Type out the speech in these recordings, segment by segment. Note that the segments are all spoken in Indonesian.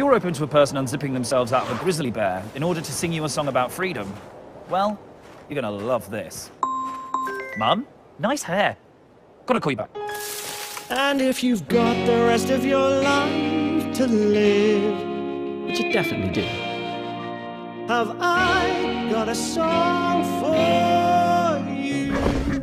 you're open to a person unzipping themselves out of a grizzly bear in order to sing you a song about freedom, well, you're gonna love this. Mum, nice hair. Gotta call you back. And if you've got the rest of your life to live, which you definitely do, have I got a song for you?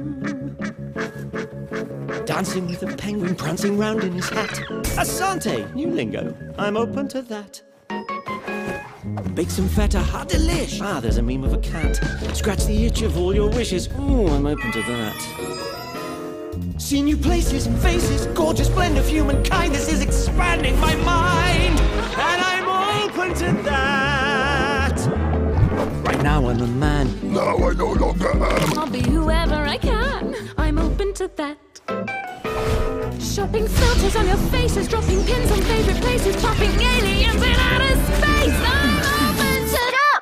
Dancing with a penguin, prancing round in his hat. Asante, new lingo, I'm open to that. Bake some feta, hot delish. Ah, there's a meme of a cat. Scratch the itch of all your wishes. Ooh, I'm open to that. See new places and faces, gorgeous blend of human kindness is expanding my mind, and I'm open to that. Right now I'm a man. Now I no longer am. I'll be whoever I can. I'm open to that. Shopping filters on your faces, dropping pins on favorite places, popping aliens in outer space. I'm open to that.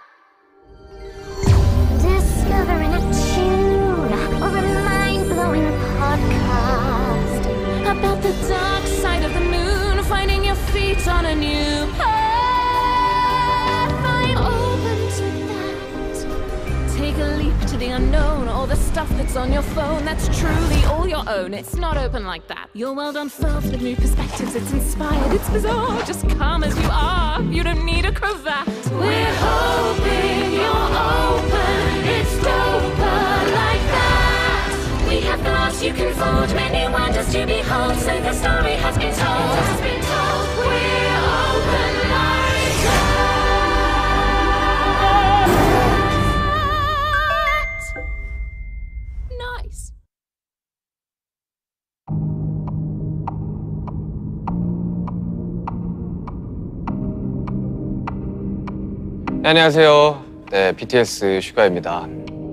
Discovering a tune or a mind-blowing podcast About the dark side of the moon, finding your feet on a new path. I'm open to that. Take a leap to the unknown, all the stuff that's on your phone that's truly all your own. It's not open like that. Your world unfurls with new perspectives. It's inspired, it's bizarre. Just come as you are. You don't need a cravat. We're hoping you're open. It's doper like that. We have thoughts you can forge, many wonders to behold. So the story has been told. Has been told. We're open like that. Nice. 네, 안녕하세요. 네, BTS 슈가입니다.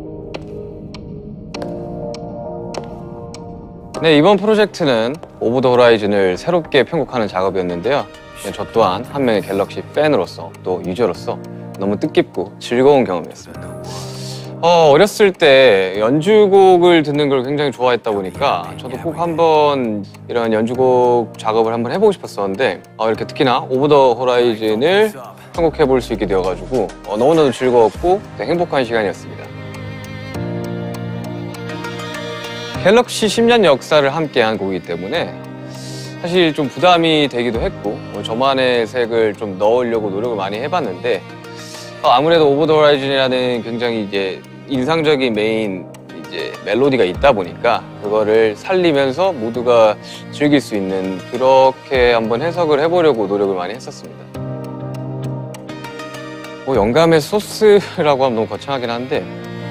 네, 이번 프로젝트는 오브 더 호라이즌을 새롭게 편곡하는 작업이었는데요. 네, 저 또한 한 명의 갤럭시 팬으로서 또 유저로서 너무 뜻깊고 즐거운 경험이었습니다. 어렸을 때 연주곡을 듣는 걸 굉장히 좋아했다 보니까 저도 꼭 한번 이런 연주곡 작업을 한번 해보고 싶었었는데 이렇게 특히나 오브 더 호라이즌을 편곡해 볼 수 있게 되어가지고 너무나도 즐거웠고 행복한 시간이었습니다. 갤럭시 10년 역사를 함께한 곡이기 때문에 사실 좀 부담이 되기도 했고 저만의 색을 좀 넣으려고 노력을 많이 해봤는데 아무래도 오브 더 호라이즌이라는 굉장히 이제 인상적인 메인 이제 멜로디가 있다 보니까 그거를 살리면서 모두가 즐길 수 있는 그렇게 한번 해석을 해보려고 노력을 많이 했었습니다. 영감의 소스라고 하면 너무 거창하긴 한데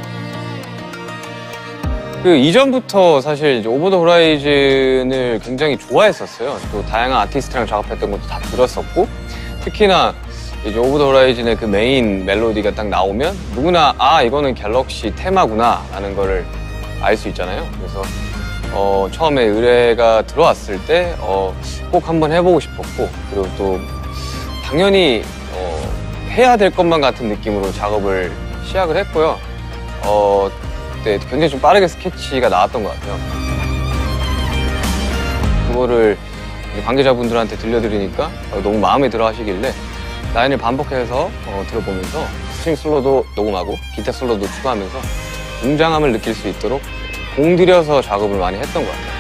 그 이전부터 사실 이제 오브 더 호라이즌을 굉장히 좋아했었어요. 또 다양한 아티스트랑 작업했던 것도 다 들었었고 특히나 이제 오브 더 호라이즌의 그 메인 멜로디가 딱 나오면 누구나 이거는 갤럭시 테마구나 라는 거를 알 수 있잖아요. 그래서 처음에 의뢰가 들어왔을 때 꼭 한번 해보고 싶었고 그리고 또 당연히 해야 될 것만 같은 느낌으로 작업을 시작을 했고요. 그때 굉장히 좀 빠르게 스케치가 나왔던 것 같아요. 그거를 관계자분들한테 들려드리니까 너무 마음에 들어 하시길래 라인을 반복해서 들어보면서 스트링 솔로도 녹음하고 기타 솔로도 추가하면서 웅장함을 느낄 수 있도록 공들여서 작업을 많이 했던 것 같아요.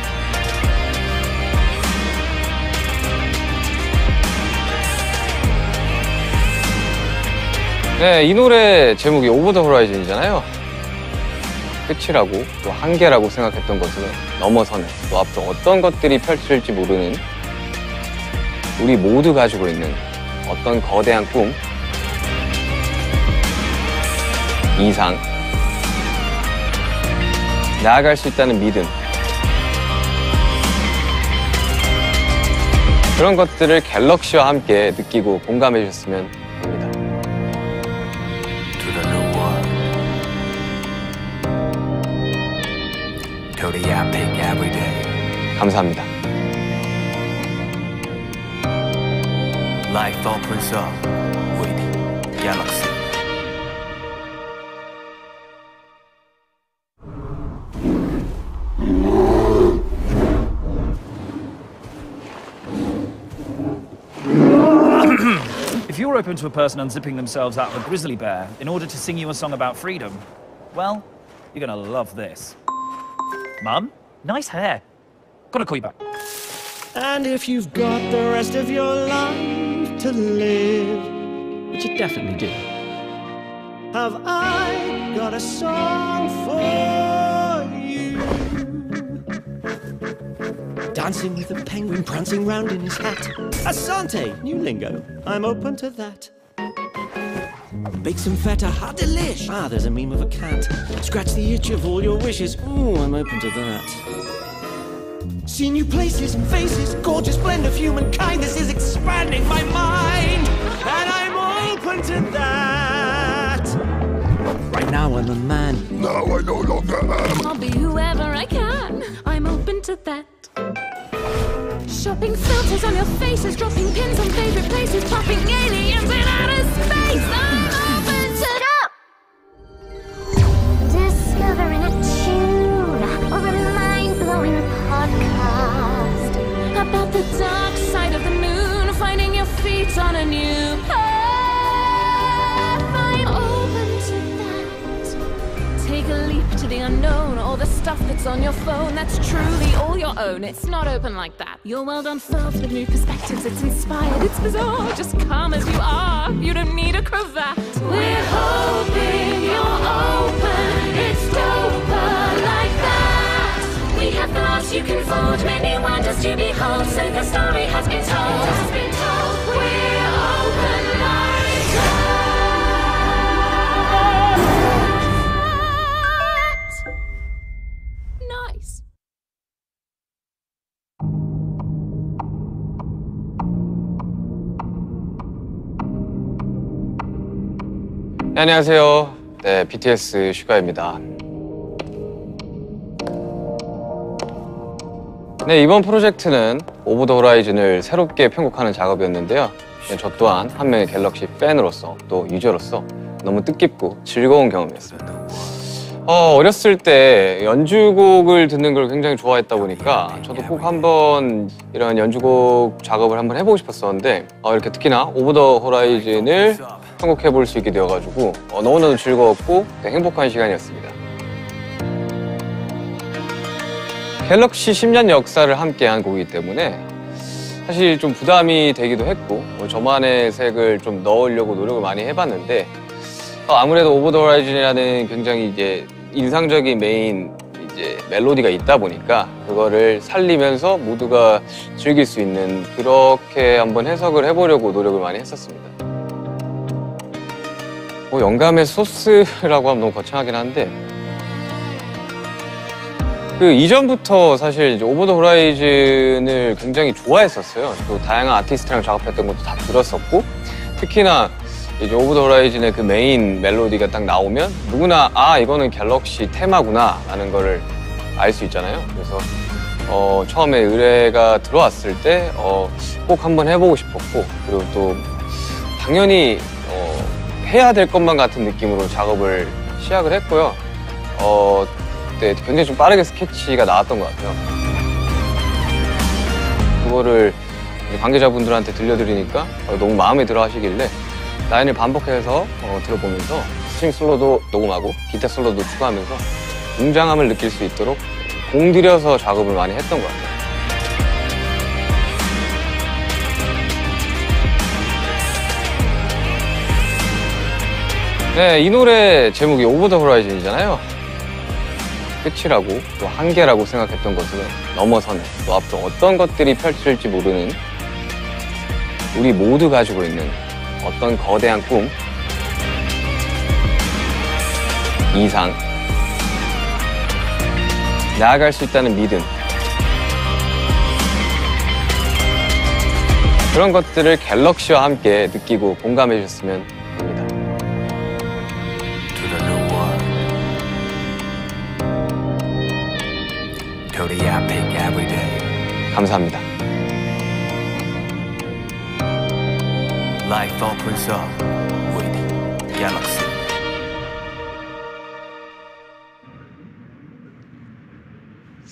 네, 이 노래 제목이 오브 더 호라이즌이잖아요. 끝이라고 또 한계라고 생각했던 것을 넘어서는 또 앞으로 어떤 것들이 펼쳐질지 모르는 우리 모두 가지고 있는 어떤 거대한 꿈, 이상, 나아갈 수 있다는 믿음 그런 것들을 갤럭시와 함께 느끼고 공감해 주셨으면 합니다. To the new one. To the epic every day. 감사합니다. Life opens up with Galaxy. you're open to a person unzipping themselves out of a grizzly bear in order to sing you a song about freedom, well, you're gonna love this. Mum, nice hair. Gotta call you back. And if you've got the rest of your life to live, which you definitely do, have I got a song for you? Dancing with a penguin prancing round in his hat. Asante, new lingo, I'm open to that. Bake some feta, hot delish. Ah, there's a meme of a cat. Scratch the itch of all your wishes. Ooh, I'm open to that. See new places and faces, gorgeous blend of humankind. This is expanding my mind, and I'm open to that. Right now I'm a man. Now I no longer am. I'll be whoever I can. I'm open to that. Shopping filters on your faces, dropping pins on favorite places, popping aliens in outer space. I'm open to Stop! Discovering a tune or a mind-blowing podcast about the dark side of the moon, finding your feet on a new path. I'm open to that. Take a leap to the unknown, all the stuff that's on your phone that's truly all your own. It's not open like that. Your world unfurls with new perspectives. It's inspired, it's bizarre. Just come as you are. You don't need a cravat. We're hoping you're open. It's doper like that. We have thoughts you can fold, many wonders to behold. So the story has been told. We're open like that. Nice. 네, 안녕하세요. 네, BTS 슈가입니다. 네, 이번 프로젝트는 오브 더 호라이즌을 새롭게 편곡하는 작업이었는데요. 네, 저 또한 한 명의 갤럭시 팬으로서 또 유저로서 너무 뜻깊고 즐거운 경험이었습니다. 어렸을 때 연주곡을 듣는 걸 굉장히 좋아했다 보니까 저도 꼭 한번 이런 연주곡 작업을 한번 해보고 싶었었는데 이렇게 특히나 오브 더 호라이즌을 편곡해 볼 수 있게 되어가지고 너무나도 즐거웠고 행복한 시간이었습니다. 갤럭시 10년 역사를 함께한 곡이기 때문에 사실 좀 부담이 되기도 했고 저만의 색을 좀 넣으려고 노력을 많이 해봤는데 아무래도 오브 더 호라이즌이라는 굉장히 이제 인상적인 메인 이제 멜로디가 있다 보니까 그거를 살리면서 모두가 즐길 수 있는 그렇게 한번 해석을 해보려고 노력을 많이 했었습니다. 영감의 소스라고 하면 너무 거창하긴 한데 그 이전부터 사실 이제 오브 더 호라이즌을 굉장히 좋아했었어요. 또 다양한 아티스트랑 작업했던 것도 다 들었었고 특히나 이제 오브 더 호라이즌의 그 메인 멜로디가 딱 나오면 누구나 이거는 갤럭시 테마구나 라는 거를 알 수 있잖아요. 그래서 처음에 의뢰가 들어왔을 때 꼭 한번 해보고 싶었고 그리고 또 당연히 해야 될 것만 같은 느낌으로 작업을 시작을 했고요. 네, 굉장히 좀 빠르게 스케치가 나왔던 것 같아요. 그거를 관계자분들한테 들려드리니까 너무 마음에 들어 하시길래 라인을 반복해서 들어보면서 스트링 솔로도 녹음하고 기타 솔로도 추가하면서 웅장함을 느낄 수 있도록 공들여서 작업을 많이 했던 것 같아요. 네, 이 노래 제목이 오브 더 호라이즌이잖아요. 끝이라고 또 한계라고 생각했던 것을 넘어서는 또 앞으로 어떤 것들이 펼쳐질지 모르는 우리 모두 가지고 있는 어떤 거대한 꿈, 이상, 나아갈 수 있다는 믿음 그런 것들을 갤럭시와 함께 느끼고 공감해 주셨으면 합니다. To the new world. To the epic every day. 감사합니다. Life opens up with Galaxy.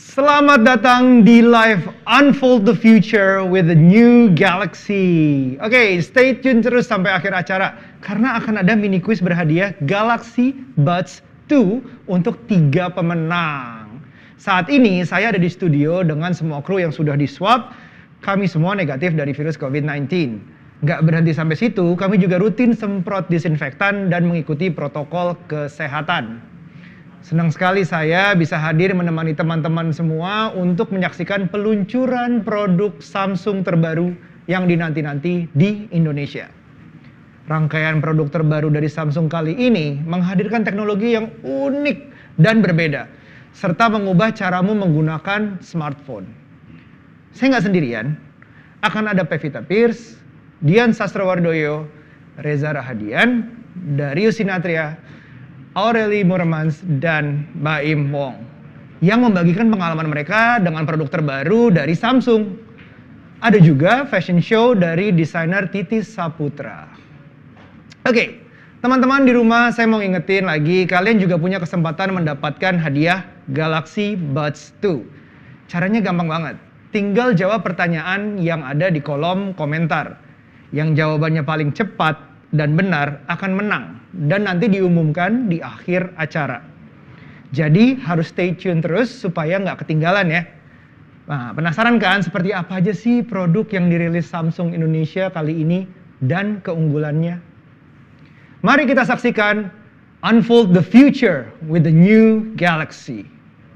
Selamat datang di live Unfold the Future with the New Galaxy. Oke, stay tune terus sampai akhir acara karena akan ada mini quiz berhadiah Galaxy Buds 2 untuk 3 pemenang. Saat ini saya ada di studio dengan semua kru yang sudah di-swab. Kami semua negatif dari virus COVID-19. Nggak berhenti sampai situ, kami juga rutin semprot disinfektan dan mengikuti protokol kesehatan. Senang sekali saya bisa hadir menemani teman-teman semua untuk menyaksikan peluncuran produk Samsung terbaru yang dinanti-nanti di Indonesia. Rangkaian produk terbaru dari Samsung kali ini menghadirkan teknologi yang unik dan berbeda, serta mengubah caramu menggunakan smartphone. Saya nggak sendirian, akan ada Pevita Pierce, Dian Sastrowardoyo, Reza Rahadian, Darius Sinatria, Aurelie Murmans, dan Baim Wong yang membagikan pengalaman mereka dengan produk terbaru dari Samsung. Ada juga fashion show dari desainer Titis Saputra. Oke, teman-teman di rumah, saya mau ingetin lagi, kalian juga punya kesempatan mendapatkan hadiah Galaxy Buds 2. Caranya gampang banget. Tinggal jawab pertanyaan yang ada di kolom komentar. Yang jawabannya paling cepat dan benar akan menang dan nanti diumumkan di akhir acara. Jadi harus stay tune terus supaya nggak ketinggalan ya. Nah, penasaran kan seperti apa aja sih produk yang dirilis Samsung Indonesia kali ini dan keunggulannya? Mari kita saksikan Unfold the Future with the New Galaxy.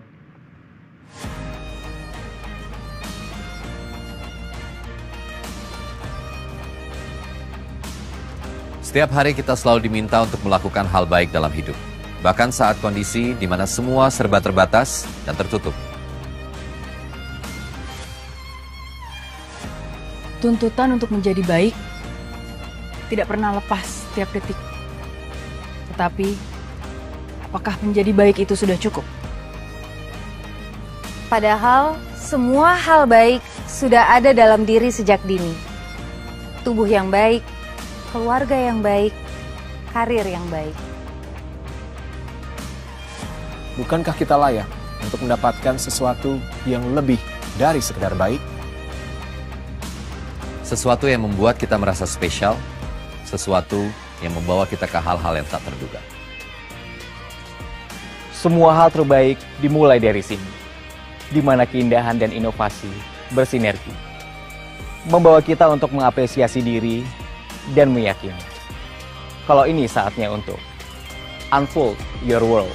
Setiap hari kita selalu diminta untuk melakukan hal baik dalam hidup. Bahkan saat kondisi di mana semua serba terbatas dan tertutup. Tuntutan untuk menjadi baik tidak pernah lepas setiap detik. Tetapi, apakah menjadi baik itu sudah cukup? Padahal semua hal baik sudah ada dalam diri sejak dini. Tubuh yang baik, keluarga yang baik, karir yang baik. Bukankah kita layak untuk mendapatkan sesuatu yang lebih dari sekedar baik? Sesuatu yang membuat kita merasa spesial, sesuatu yang membawa kita ke hal-hal yang tak terduga. Semua hal terbaik dimulai dari sini, di mana keindahan dan inovasi bersinergi, membawa kita untuk mengapresiasi diri dan meyakini kalau ini saatnya untuk unfold your world.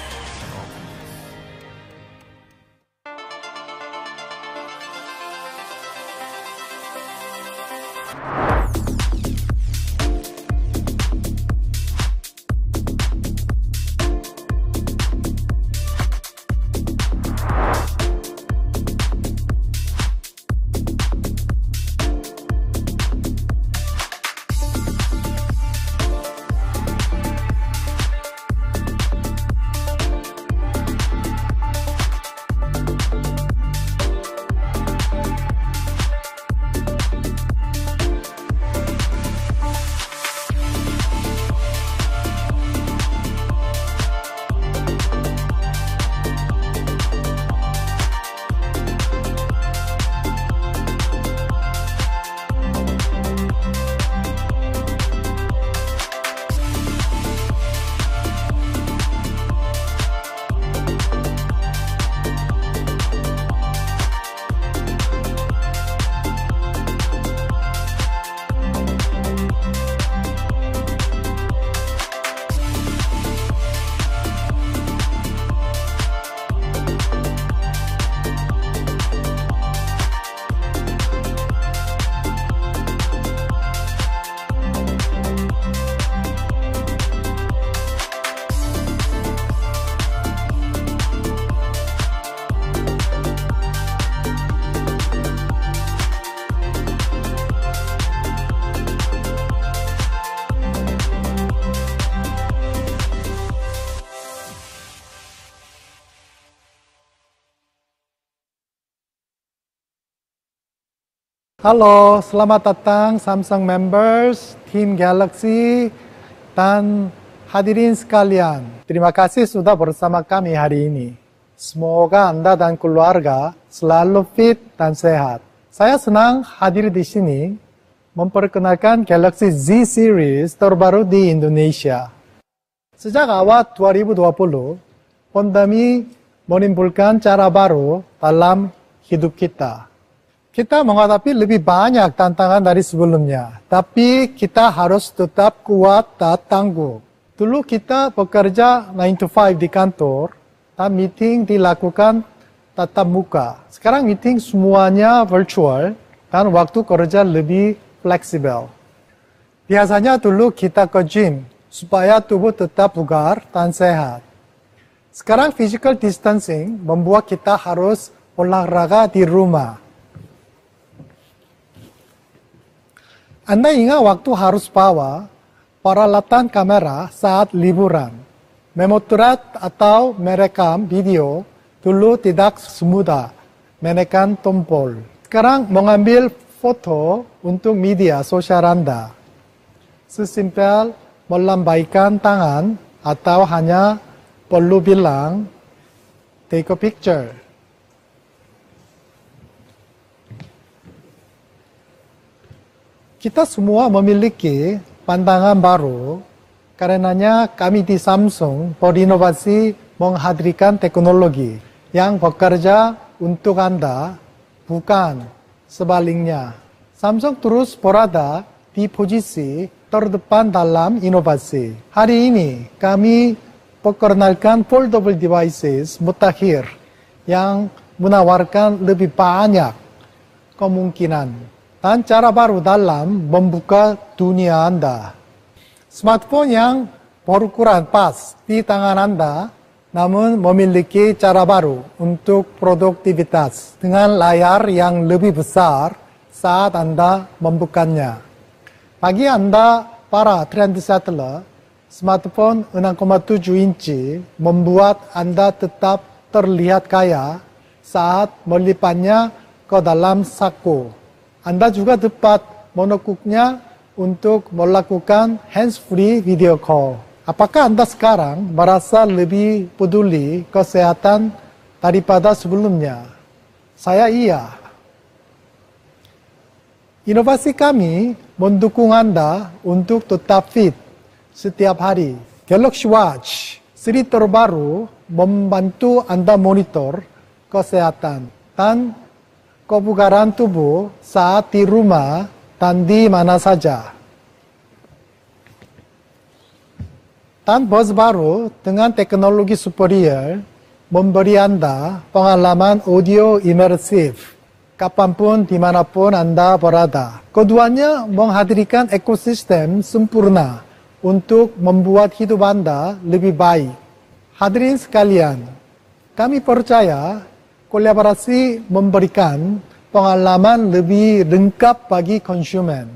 Halo, selamat datang Samsung members, Team Galaxy, dan hadirin sekalian. Terima kasih sudah bersama kami hari ini. Semoga Anda dan keluarga selalu fit dan sehat. Saya senang hadir di sini memperkenalkan Galaxy Z Series terbaru di Indonesia. Sejak awal 2020, pandemi menimbulkan cara baru dalam hidup kita. Kita menghadapi lebih banyak tantangan dari sebelumnya, tapi kita harus tetap kuat dan tangguh. Dulu kita bekerja 9 to 5 di kantor, dan meeting dilakukan tatap muka. Sekarang meeting semuanya virtual dan waktu kerja lebih fleksibel. Biasanya dulu kita ke gym supaya tubuh tetap bugar dan sehat. Sekarang physical distancing membuat kita harus olahraga di rumah. Anda ingat waktu harus bawa peralatan kamera saat liburan. Memotret atau merekam video dulu tidak semudah menekan tombol. Sekarang mengambil foto untuk media sosial Anda. Sesimpel melambaikan tangan atau hanya perlu bilang take a picture. Kita semua memiliki pandangan baru. Karenanya kami di Samsung berinovasi menghadirkan teknologi yang bekerja untuk Anda, bukan sebaliknya. Samsung terus berada di posisi terdepan dalam inovasi. Hari ini kami perkenalkan foldable devices mutakhir yang menawarkan lebih banyak kemungkinan dan cara baru dalam membuka dunia Anda. Smartphone yang berukuran pas di tangan Anda, namun memiliki cara baru untuk produktivitas dengan layar yang lebih besar saat Anda membukanya. Bagi Anda, para trendsetter, smartphone 6,7 inci membuat Anda tetap terlihat kaya saat melipatnya ke dalam saku. Anda juga dapat menekuknya untuk melakukan hands-free video call. Apakah Anda sekarang merasa lebih peduli kesehatan daripada sebelumnya? Saya iya. Inovasi kami mendukung Anda untuk tetap fit setiap hari. Galaxy Watch seri terbaru membantu Anda monitor kesehatan dan kebugaran tubuh saat di rumah dan di mana saja. Dan bus baru dengan teknologi superior memberi Anda pengalaman audio imersif kapanpun dimanapun Anda berada. Keduanya menghadirkan ekosistem sempurna untuk membuat hidup Anda lebih baik. Hadirin sekalian, kami percaya kolaborasi memberikan pengalaman lebih lengkap bagi konsumen.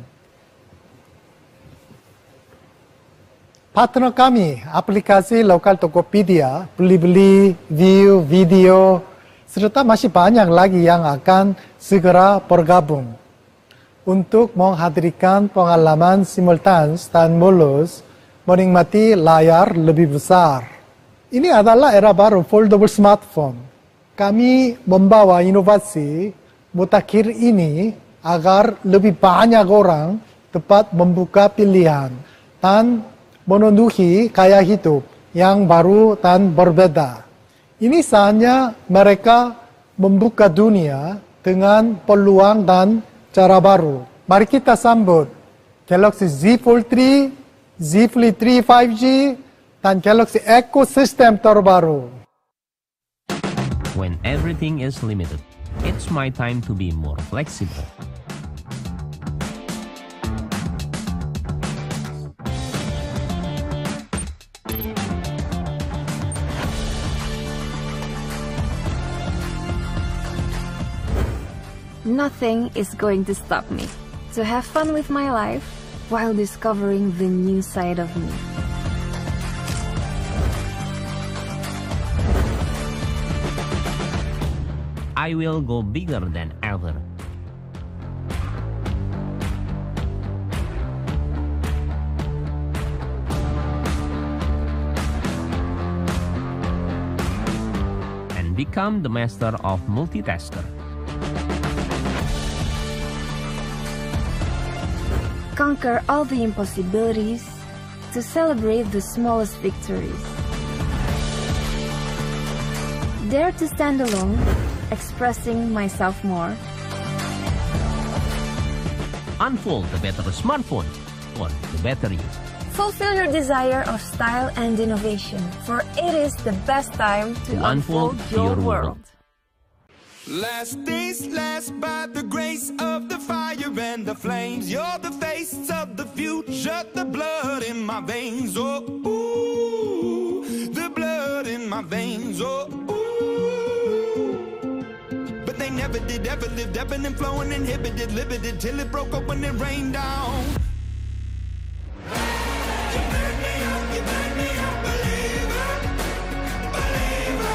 Partner kami, aplikasi lokal Tokopedia, Blibli, View, Video, serta masih banyak lagi yang akan segera bergabung untuk menghadirkan pengalaman simultan dan mulus menikmati layar lebih besar. Ini adalah era baru foldable smartphone. Kami membawa inovasi mutakhir ini agar lebih banyak orang dapat membuka pilihan dan memenuhi gaya hidup yang baru dan berbeda. Ini saatnya mereka membuka dunia dengan peluang dan cara baru. Mari kita sambut Galaxy Z Fold 3, Z Flip 3 5G, dan Galaxy Ecosystem terbaru. When everything is limited, it's my time to be more flexible. Nothing is going to stop me to have fun with my life while discovering the new side of me. I will go bigger than ever. And become the master of multitasker. Conquer all the impossibilities to celebrate the smallest victories. Dare to stand alone, expressing myself more. Unfold the better smartphone on the better you. Fulfill your desire of style and innovation, for it is the best time to unfold your world. Last days last by the grace of the fire and the flames. You're the face of the future, the blood in my veins. Oh, ooh, the blood in my veins. Oh, ooh. But they never did ever live, ebbing and flowing, inhibited, limited, till it broke open and rained down. You burn me up, believer, believer.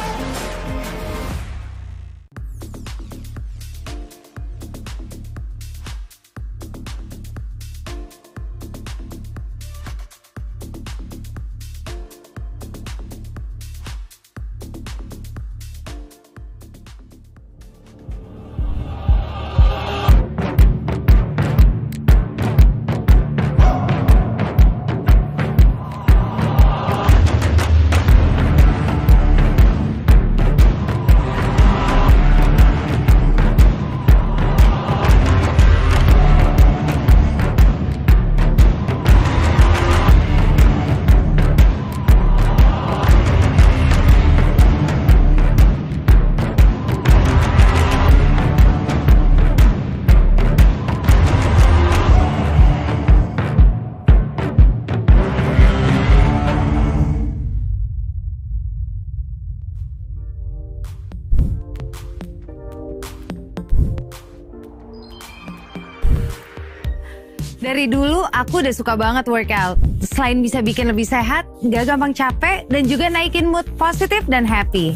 Dari dulu aku udah suka banget workout. Selain bisa bikin lebih sehat, gak gampang capek, dan juga naikin mood positif dan happy.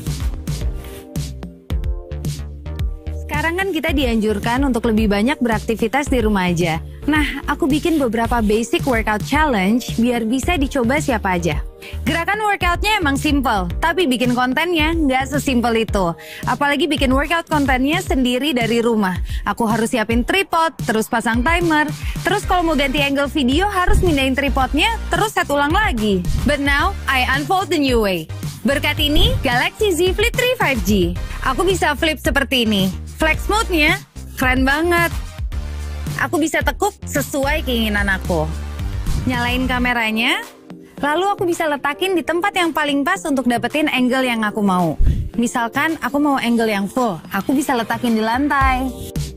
Sekarang kan kita dianjurkan untuk lebih banyak beraktivitas di rumah aja. Nah, aku bikin beberapa basic workout challenge biar bisa dicoba siapa aja. Gerakan workoutnya emang simple, tapi bikin kontennya nggak sesimpel itu. Apalagi bikin workout kontennya sendiri dari rumah. Aku harus siapin tripod, terus pasang timer. Terus kalau mau ganti angle video harus mindahin tripodnya, terus set ulang lagi. But now, I unfold the new way. Berkat ini, Galaxy Z Flip 3 5G. Aku bisa flip seperti ini. Flex mode-nya keren banget. Aku bisa tekuk sesuai keinginan aku. Nyalain kameranya, lalu aku bisa letakin di tempat yang paling pas untuk dapetin angle yang aku mau. Misalkan aku mau angle yang full, aku bisa letakin di lantai.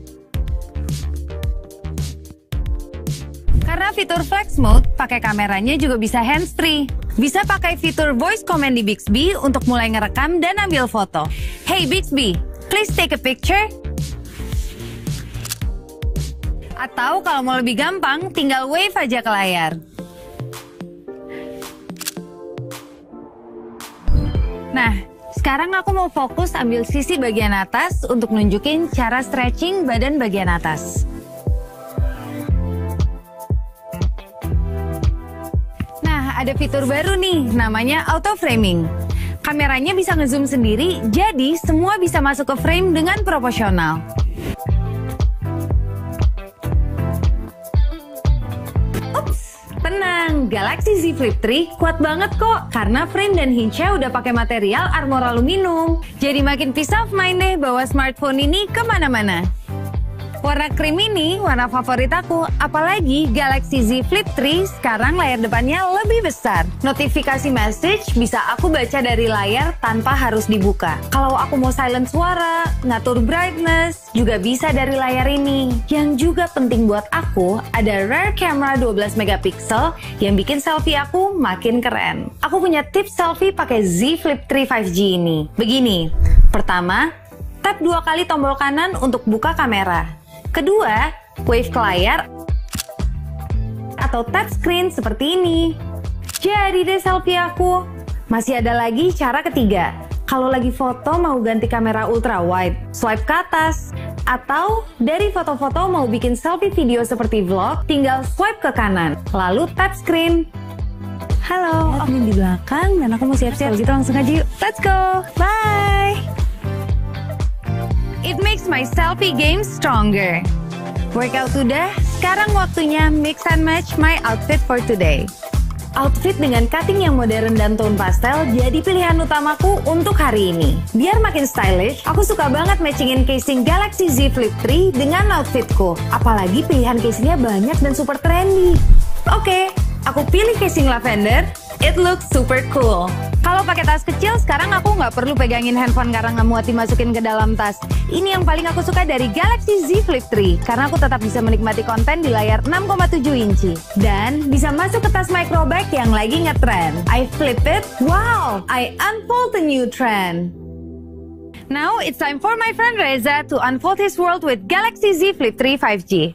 Karena fitur flex mode, pakai kameranya juga bisa hands-free. Bisa pakai fitur voice command di Bixby untuk mulai ngerekam dan ambil foto. Hey Bixby, please take a picture. Atau kalau mau lebih gampang, tinggal wave aja ke layar. Nah, sekarang aku mau fokus ambil sisi bagian atas untuk nunjukin cara stretching badan bagian atas. Nah, ada fitur baru nih, namanya auto framing. Kameranya bisa ngezoom sendiri, jadi semua bisa masuk ke frame dengan proporsional. Tenang, Galaxy Z Flip 3 kuat banget kok karena frame dan hinge-nya udah pakai material armor aluminium. Jadi makin peace of mind deh bawa smartphone ini kemana-mana. Warna krim ini warna favorit aku, apalagi Galaxy Z Flip 3 sekarang layar depannya lebih besar. Notifikasi message bisa aku baca dari layar tanpa harus dibuka. Kalau aku mau silent suara, ngatur brightness, juga bisa dari layar ini. Yang juga penting buat aku, ada rear camera 12 megapiksel yang bikin selfie aku makin keren. Aku punya tips selfie pakai Z Flip 3 5G ini. Begini, pertama, tap 2 kali tombol kanan untuk buka kamera. Kedua, wave ke layar atau touch screen seperti ini. Jadi deh selfie aku. Masih ada lagi cara ketiga. Kalau lagi foto mau ganti kamera ultra wide, swipe ke atas. Atau dari foto-foto mau bikin selfie video seperti vlog, tinggal swipe ke kanan. Lalu touch screen. Halo, aku di belakang dan aku mau siap-siap. Kalau gitu langsung aja yuk. Let's go. Bye. It makes my selfie game stronger. Workout udah, sekarang waktunya mix and match my outfit for today. Outfit dengan cutting yang modern dan tone pastel jadi pilihan utamaku untuk hari ini. Biar makin stylish, aku suka banget matchingin casing Galaxy Z Flip 3 dengan outfitku. Apalagi pilihan casingnya banyak dan super trendy. Oke, aku pilih casing lavender. It looks super cool. Kalau pakai tas kecil, sekarang aku nggak perlu pegangin handphone karena nggak muat dimasukin ke dalam tas. Ini yang paling aku suka dari Galaxy Z Flip 3, karena aku tetap bisa menikmati konten di layar 6,7 inci. Dan bisa masuk ke tas micro bag yang lagi ngetrend. I flip it, wow! I unfold the new trend. Now it's time for my friend Reza to unfold his world with Galaxy Z Flip 3 5G.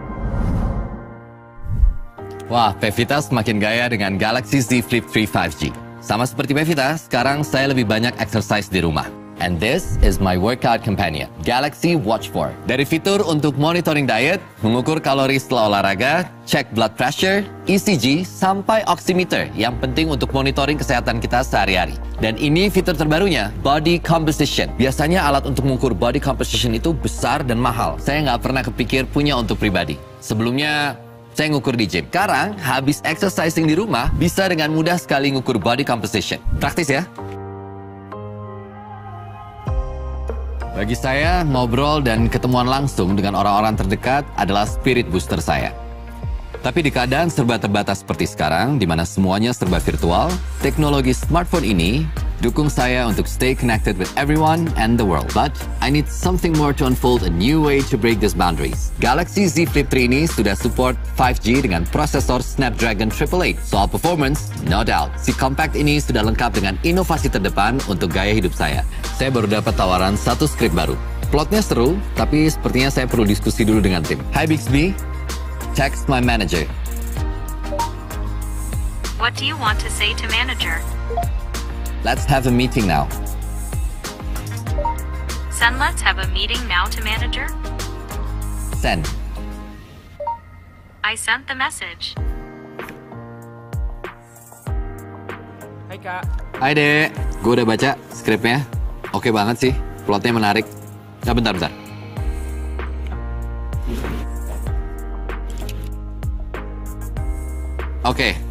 Wah, Pevita semakin gaya dengan Galaxy Z Flip 3 5G. Sama seperti Pevita, sekarang saya lebih banyak exercise di rumah. And this is my workout companion, Galaxy Watch 4. Dari fitur untuk monitoring diet, mengukur kalori setelah olahraga, cek blood pressure, ECG, sampai oximeter yang penting untuk monitoring kesehatan kita sehari-hari. Dan ini fitur terbarunya, Body Composition. Biasanya alat untuk mengukur body composition itu besar dan mahal. Saya nggak pernah kepikir punya untuk pribadi. Sebelumnya, saya ngukur di gym. Sekarang, habis exercising di rumah, bisa dengan mudah sekali ngukur body composition. Praktis ya? Bagi saya, ngobrol dan ketemuan langsung dengan orang-orang terdekat adalah spirit booster saya. Tapi di keadaan serba terbatas seperti sekarang, di mana semuanya serba virtual, teknologi smartphone ini dukung saya untuk stay connected with everyone and the world. But I need something more to unfold a new way to break these boundaries. Galaxy Z Flip 3 ini sudah support 5G dengan prosesor Snapdragon 888. Soal performance, no doubt. Si compact ini sudah lengkap dengan inovasi terdepan untuk gaya hidup saya. Saya baru dapat tawaran satu skrip baru. Plotnya seru, tapi sepertinya saya perlu diskusi dulu dengan tim. Hi Bixby, text my manager. What do you want to say to manager? Let's have a meeting now. Send let's have a meeting now to manager. Send. I sent the message. Hai Kak. Hai Dek, gue udah baca skripnya. Oke banget sih, plotnya menarik. Nah, bentar. Oke.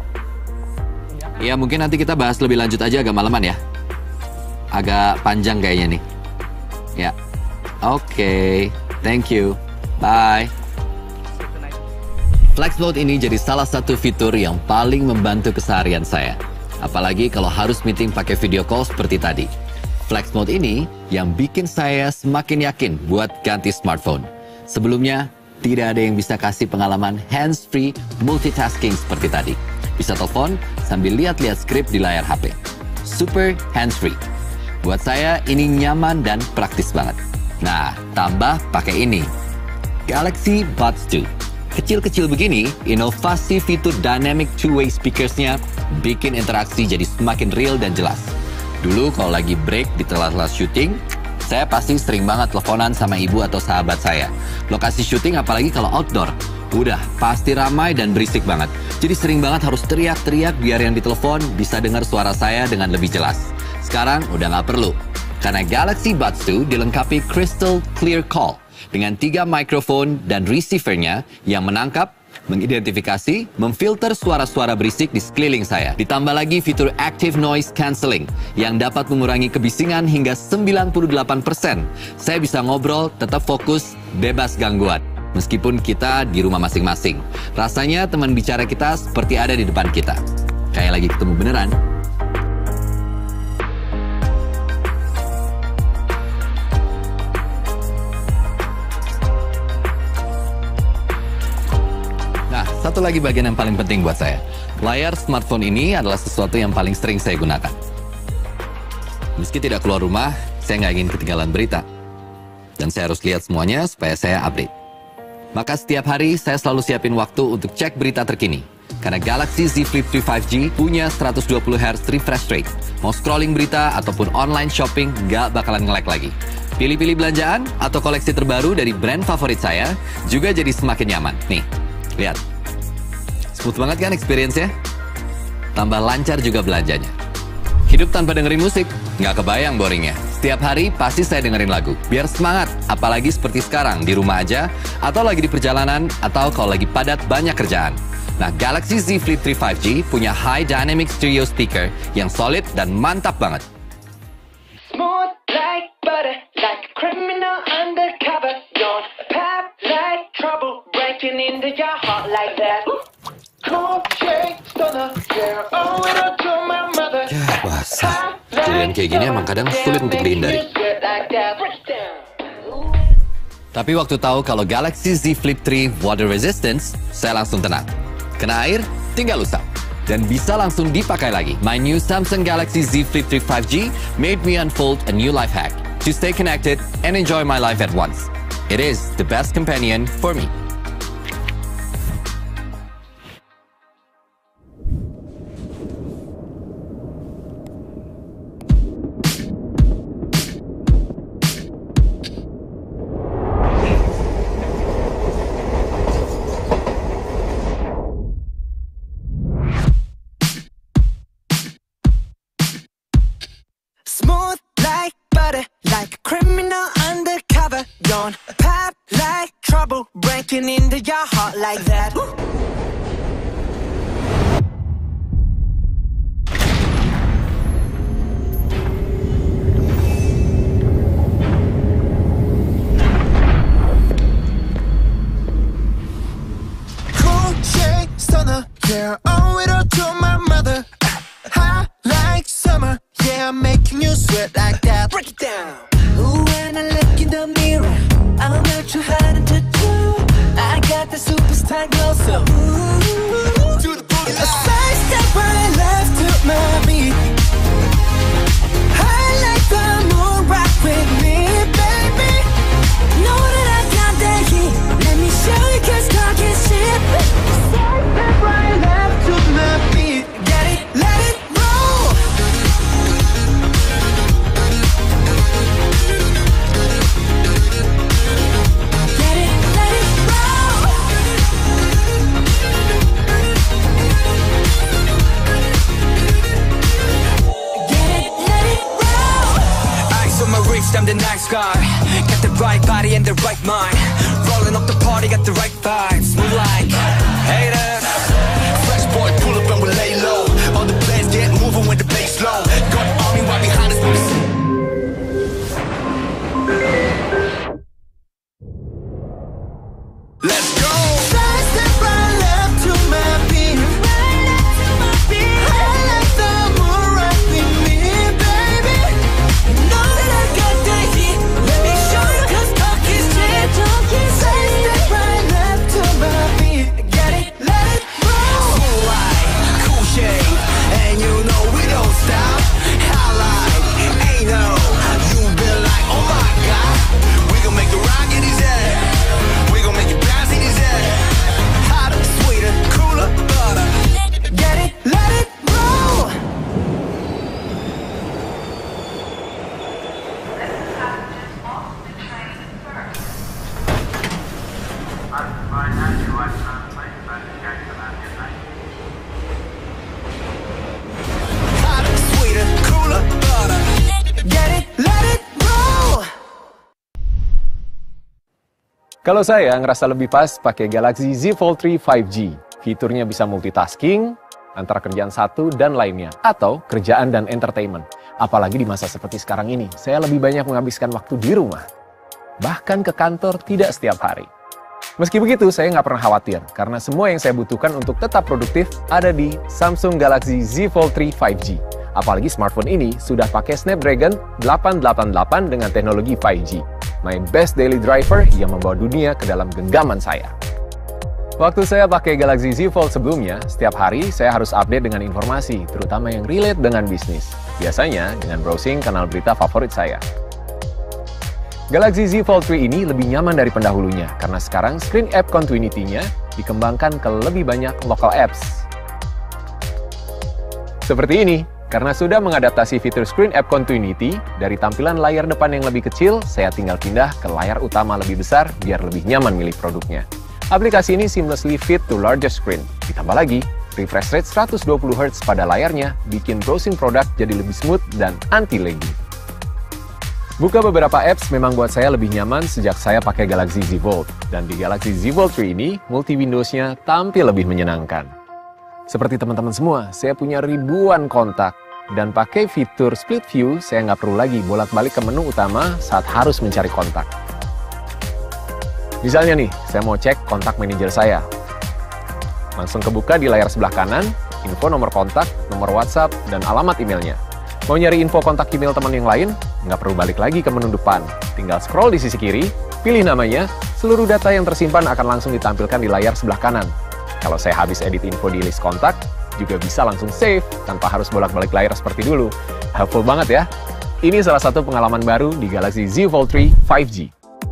Ya mungkin nanti kita bahas lebih lanjut aja agak malaman ya. Agak panjang kayaknya nih. Ya. Oke. Thank you. Bye. Flex Mode ini jadi salah satu fitur yang paling membantu keseharian saya. Apalagi kalau harus meeting pakai video call seperti tadi. Flex Mode ini yang bikin saya semakin yakin buat ganti smartphone. Sebelumnya, tidak ada yang bisa kasih pengalaman hands-free multitasking seperti tadi. Bisa telepon sambil lihat-lihat skrip di layar HP. Super hands-free. Buat saya ini nyaman dan praktis banget. Nah, tambah pakai ini. Galaxy Buds 2. Kecil-kecil begini, inovasi fitur dynamic two-way speakersnya bikin interaksi jadi semakin real dan jelas. Dulu kalau lagi break di tengah-tengah syuting, saya pasti sering banget teleponan sama ibu atau sahabat saya. Lokasi syuting apalagi kalau outdoor, udah pasti ramai dan berisik banget. Jadi sering banget harus teriak-teriak biar yang ditelepon bisa dengar suara saya dengan lebih jelas. Sekarang udah nggak perlu. Karena Galaxy Buds 2 dilengkapi Crystal Clear Call dengan 3 mikrofon dan receivernya yang menangkap, mengidentifikasi, memfilter suara-suara berisik di sekeliling saya. Ditambah lagi fitur Active Noise Cancelling yang dapat mengurangi kebisingan hingga 98%. Saya bisa ngobrol, tetap fokus, bebas gangguan. Meskipun kita di rumah masing-masing. Rasanya teman bicara kita seperti ada di depan kita. Kayak lagi ketemu beneran. Nah, satu lagi bagian yang paling penting buat saya. Layar smartphone ini adalah sesuatu yang paling sering saya gunakan. Meski tidak keluar rumah, saya nggak ingin ketinggalan berita. Dan saya harus lihat semuanya supaya saya update. Maka setiap hari saya selalu siapin waktu untuk cek berita terkini. Karena Galaxy Z Flip 3 5G punya 120 Hz refresh rate. Mau scrolling berita ataupun online shopping nggak bakalan nge-lag lagi. Pilih-pilih belanjaan atau koleksi terbaru dari brand favorit saya juga jadi semakin nyaman. Nih, lihat. Smooth banget kan experience-nya? Tambah lancar juga belanjanya. Hidup tanpa dengerin musik, nggak kebayang boringnya. Setiap hari pasti saya dengerin lagu, biar semangat. Apalagi seperti sekarang, di rumah aja, atau lagi di perjalanan, atau kalau lagi padat banyak kerjaan. Nah, Galaxy Z Flip 3 5G punya High Dynamic Stereo Speaker yang solid dan mantap banget. Smooth like butter, like a criminal undercover. Don't pop like trouble, breaking into your heart like that. Cool shake, stunner, yeah, oh, it'll do my mother. Basah. Kejadian kayak gini emang kadang sulit untuk dihindari. Tapi waktu tahu kalau Galaxy Z Flip 3 water resistance, saya langsung tenang. Kena air, tinggal usap. Dan bisa langsung dipakai lagi. My new Samsung Galaxy Z Flip 3 5G made me unfold a new life hack to stay connected and enjoy my life at once. It is the best companion for me. Smooth like butter, like a criminal undercover. Don't pop like trouble, breaking into your heart like that. Cool shake, stunner, yeah, oh, it'll do my mother. Hot like summer, yeah, I'm making you sweat like that. Break it down. Ooh, when I look in the mirror, I'm not too hard to do. I got the superstar glow, so ooh, do the boogie. A side step right left to my beat. I like the moon rock with me, baby. Know that I got that heat. Let me show you, 'cause talk is shit. Side step right left to my beat. Get it, let it roll. Get it, let it roll. Get it, let it roll. Eyes on my wrist, I'm the nice guy. Got the right body and the right mind. Rolling up the party, got the right vibes. Move like haters. Fresh boy, pull up and we lay low. All the players get moving with the bass low. Got an army right behind us. Let's go. Side step right left to my beat. I like the moon rock with me, baby. Know that I got the heat. Let me show you, 'cause talk is cheap. Side step right left to my beat. Get it, let it roll. Cool light, cool shade, and you know we don't stop. Highlight, ain't no. You been like, oh my god. We gon' make the rock in his head. We gon' make it bounce in his head. Hotter, sweeter, cooler, butter. Get it, let it roll. Hotter, sweeter, cooler, butter. Get it, let it roll. Kalau saya ngerasa lebih pas pakai Galaxy Z Fold 3 5G. Fiturnya bisa multitasking antara kerjaan satu dan lainnya, atau kerjaan dan entertainment. Apalagi di masa seperti sekarang ini, saya lebih banyak menghabiskan waktu di rumah. Bahkan ke kantor tidak setiap hari. Meski begitu, saya nggak pernah khawatir, karena semua yang saya butuhkan untuk tetap produktif ada di Samsung Galaxy Z Fold 3 5G. Apalagi smartphone ini sudah pakai Snapdragon 888 dengan teknologi 5G. My best daily driver yang membawa dunia ke dalam genggaman saya. Waktu saya pakai Galaxy Z Fold sebelumnya, setiap hari saya harus update dengan informasi, terutama yang relate dengan bisnis. Biasanya dengan browsing kanal berita favorit saya. Galaxy Z Fold 3 ini lebih nyaman dari pendahulunya, karena sekarang screen app continuity-nya dikembangkan ke lebih banyak local apps. Seperti ini, karena sudah mengadaptasi fitur screen app continuity, dari tampilan layar depan yang lebih kecil, saya tinggal pindah ke layar utama lebih besar biar lebih nyaman milih produknya. Aplikasi ini seamlessly fit to larger screen. Ditambah lagi, refresh rate 120 Hz pada layarnya bikin browsing produk jadi lebih smooth dan anti-laggy. Buka beberapa apps memang buat saya lebih nyaman sejak saya pakai Galaxy Z Fold. Dan di Galaxy Z Fold 3 ini, multi-Windows-nya tampil lebih menyenangkan. Seperti teman-teman semua, saya punya ribuan kontak. Dan pakai fitur split view, saya nggak perlu lagi bolak-balik ke menu utama saat harus mencari kontak. Misalnya nih, saya mau cek kontak manajer saya. Langsung kebuka di layar sebelah kanan, info nomor kontak, nomor WhatsApp, dan alamat emailnya. Mau nyari info kontak email teman yang lain, nggak perlu balik lagi ke menu depan. Tinggal scroll di sisi kiri, pilih namanya, seluruh data yang tersimpan akan langsung ditampilkan di layar sebelah kanan. Kalau saya habis edit info di list kontak, juga bisa langsung save tanpa harus bolak-balik layar seperti dulu. Helpful banget ya. Ini salah satu pengalaman baru di Galaxy Z Fold 3 5G.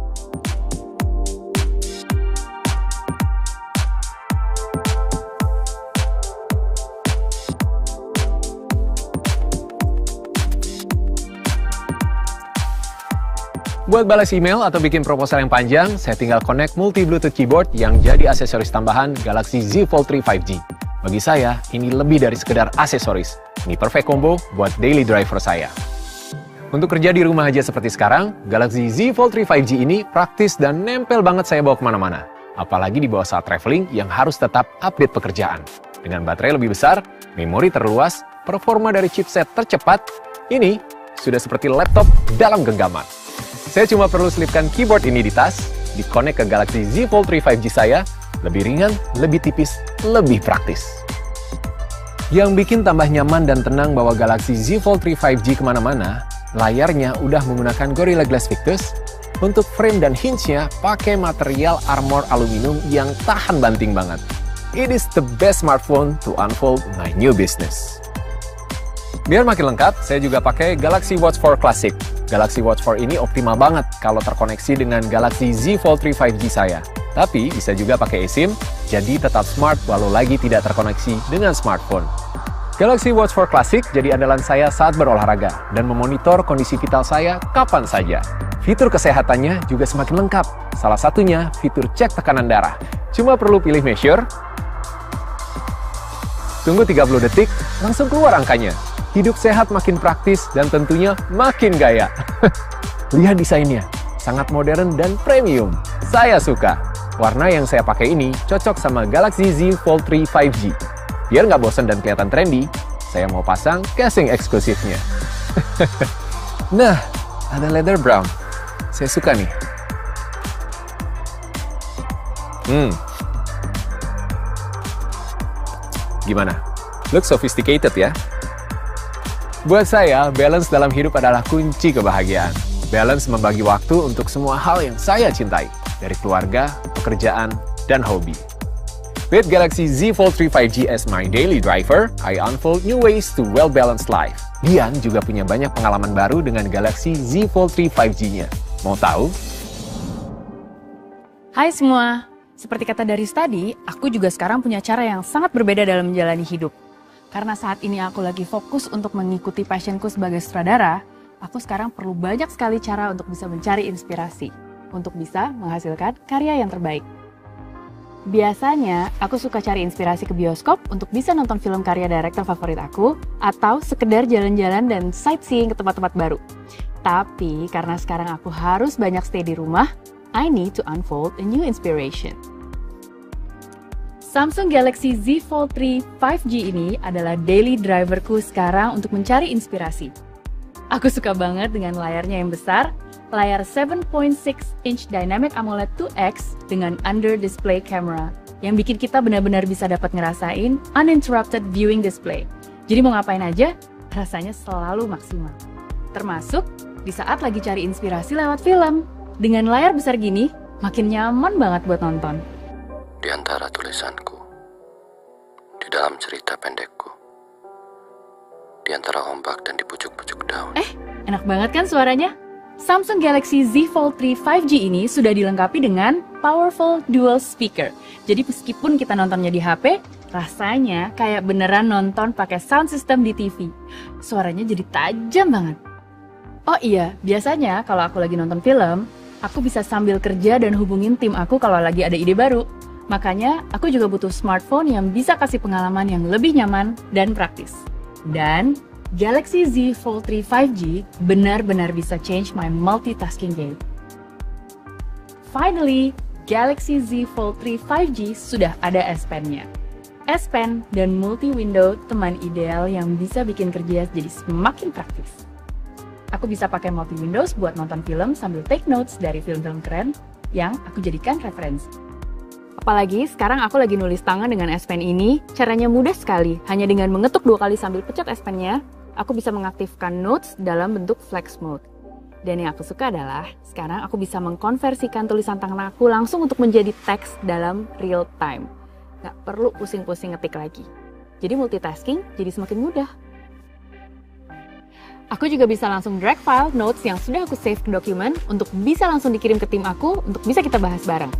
Buat balas email atau bikin proposal yang panjang, saya tinggal connect multi Bluetooth keyboard yang jadi aksesoris tambahan Galaxy Z Fold 3 5G. Bagi saya, ini lebih dari sekedar aksesoris. Ini perfect combo buat daily driver saya. Untuk kerja di rumah aja seperti sekarang, Galaxy Z Fold 3 5G ini praktis dan nempel banget saya bawa kemana-mana. Apalagi di bawah saat traveling yang harus tetap update pekerjaan. Dengan baterai lebih besar, memori terluas, performa dari chipset tercepat, ini sudah seperti laptop dalam genggaman. Saya cuma perlu selipkan keyboard ini di tas, di-connect ke Galaxy Z Fold 3 5G saya, lebih ringan, lebih tipis, lebih praktis. Yang bikin tambah nyaman dan tenang bawa Galaxy Z Fold 3 5G kemana-mana, layarnya udah menggunakan Gorilla Glass Victus, untuk frame dan hinge-nya pakai material armor aluminium yang tahan banting banget. It is the best smartphone to unfold my new business. Biar makin lengkap, saya juga pakai Galaxy Watch 4 Classic. Galaxy Watch 4 ini optimal banget kalau terkoneksi dengan Galaxy Z Fold 3 5G saya. Tapi bisa juga pakai eSIM, jadi tetap smart walau lagi tidak terkoneksi dengan smartphone. Galaxy Watch 4 Classic jadi andalan saya saat berolahraga dan memonitor kondisi vital saya kapan saja. Fitur kesehatannya juga semakin lengkap. Salah satunya fitur cek tekanan darah. Cuma perlu pilih measure, tunggu 30 detik, langsung keluar angkanya. Hidup sehat makin praktis dan tentunya makin gaya. Lihat desainnya, sangat modern dan premium. Saya suka. Warna yang saya pakai ini cocok sama Galaxy Z Fold 3 5G. Biar nggak bosan dan kelihatan trendy, saya mau pasang casing eksklusifnya. Nah, ada leather brown. Saya suka nih. Gimana? Look sophisticated ya? Buat saya, balance dalam hidup adalah kunci kebahagiaan. Balance membagi waktu untuk semua hal yang saya cintai. Dari keluarga, pekerjaan, dan hobi. With Galaxy Z Fold 3 5G as my daily driver, I unfold new ways to well-balanced life. Dian juga punya banyak pengalaman baru dengan Galaxy Z Fold 3 5G-nya. Mau tahu? Hai semua, seperti kata Daris tadi, aku juga sekarang punya cara yang sangat berbeda dalam menjalani hidup. Karena saat ini aku lagi fokus untuk mengikuti passionku sebagai sutradara, aku sekarang perlu banyak sekali cara untuk bisa mencari inspirasi, untuk bisa menghasilkan karya yang terbaik. Biasanya, aku suka cari inspirasi ke bioskop untuk bisa nonton film karya director favorit aku, atau sekedar jalan-jalan dan sightseeing ke tempat-tempat baru. Tapi, karena sekarang aku harus banyak stay di rumah, I need to unfold a new inspiration. Samsung Galaxy Z Fold 3 5G ini adalah daily driverku sekarang untuk mencari inspirasi. Aku suka banget dengan layarnya yang besar, layar 7.6-inch Dynamic AMOLED 2X dengan under-display camera, yang bikin kita benar-benar bisa dapat ngerasain uninterrupted viewing display. Jadi mau ngapain aja, rasanya selalu maksimal. Termasuk di saat lagi cari inspirasi lewat film. Dengan layar besar gini, makin nyaman banget buat nonton. Di antara tulisanku, di dalam cerita pendekku, di antara ombak dan di pucuk-pucuk daun. Enak banget kan suaranya? Samsung Galaxy Z Fold 3 5G ini sudah dilengkapi dengan powerful dual speaker. Jadi meskipun kita nontonnya di HP, rasanya kayak beneran nonton pakai sound system di TV. Suaranya jadi tajam banget. Oh iya, biasanya kalau aku lagi nonton film, aku bisa sambil kerja dan hubungin tim aku kalau lagi ada ide baru. Makanya, aku juga butuh smartphone yang bisa kasih pengalaman yang lebih nyaman dan praktis. Dan, Galaxy Z Fold 3 5G benar-benar bisa change my multitasking game. Finally, Galaxy Z Fold 3 5G sudah ada S Pen-nya. S Pen dan multi-window teman ideal yang bisa bikin kerja jadi semakin praktis. Aku bisa pakai multi-windows buat nonton film sambil take notes dari film-film keren yang aku jadikan referensi. Apalagi sekarang aku lagi nulis tangan dengan S Pen ini, caranya mudah sekali. Hanya dengan mengetuk 2 kali sambil pencet S Pen-nya, aku bisa mengaktifkan notes dalam bentuk flex mode. Dan yang aku suka adalah, sekarang aku bisa mengkonversikan tulisan tangan aku langsung untuk menjadi teks dalam real time. Nggak perlu pusing-pusing ngetik lagi. Jadi multitasking jadi semakin mudah. Aku juga bisa langsung drag file notes yang sudah aku save ke dokumen untuk bisa langsung dikirim ke tim aku untuk bisa kita bahas bareng.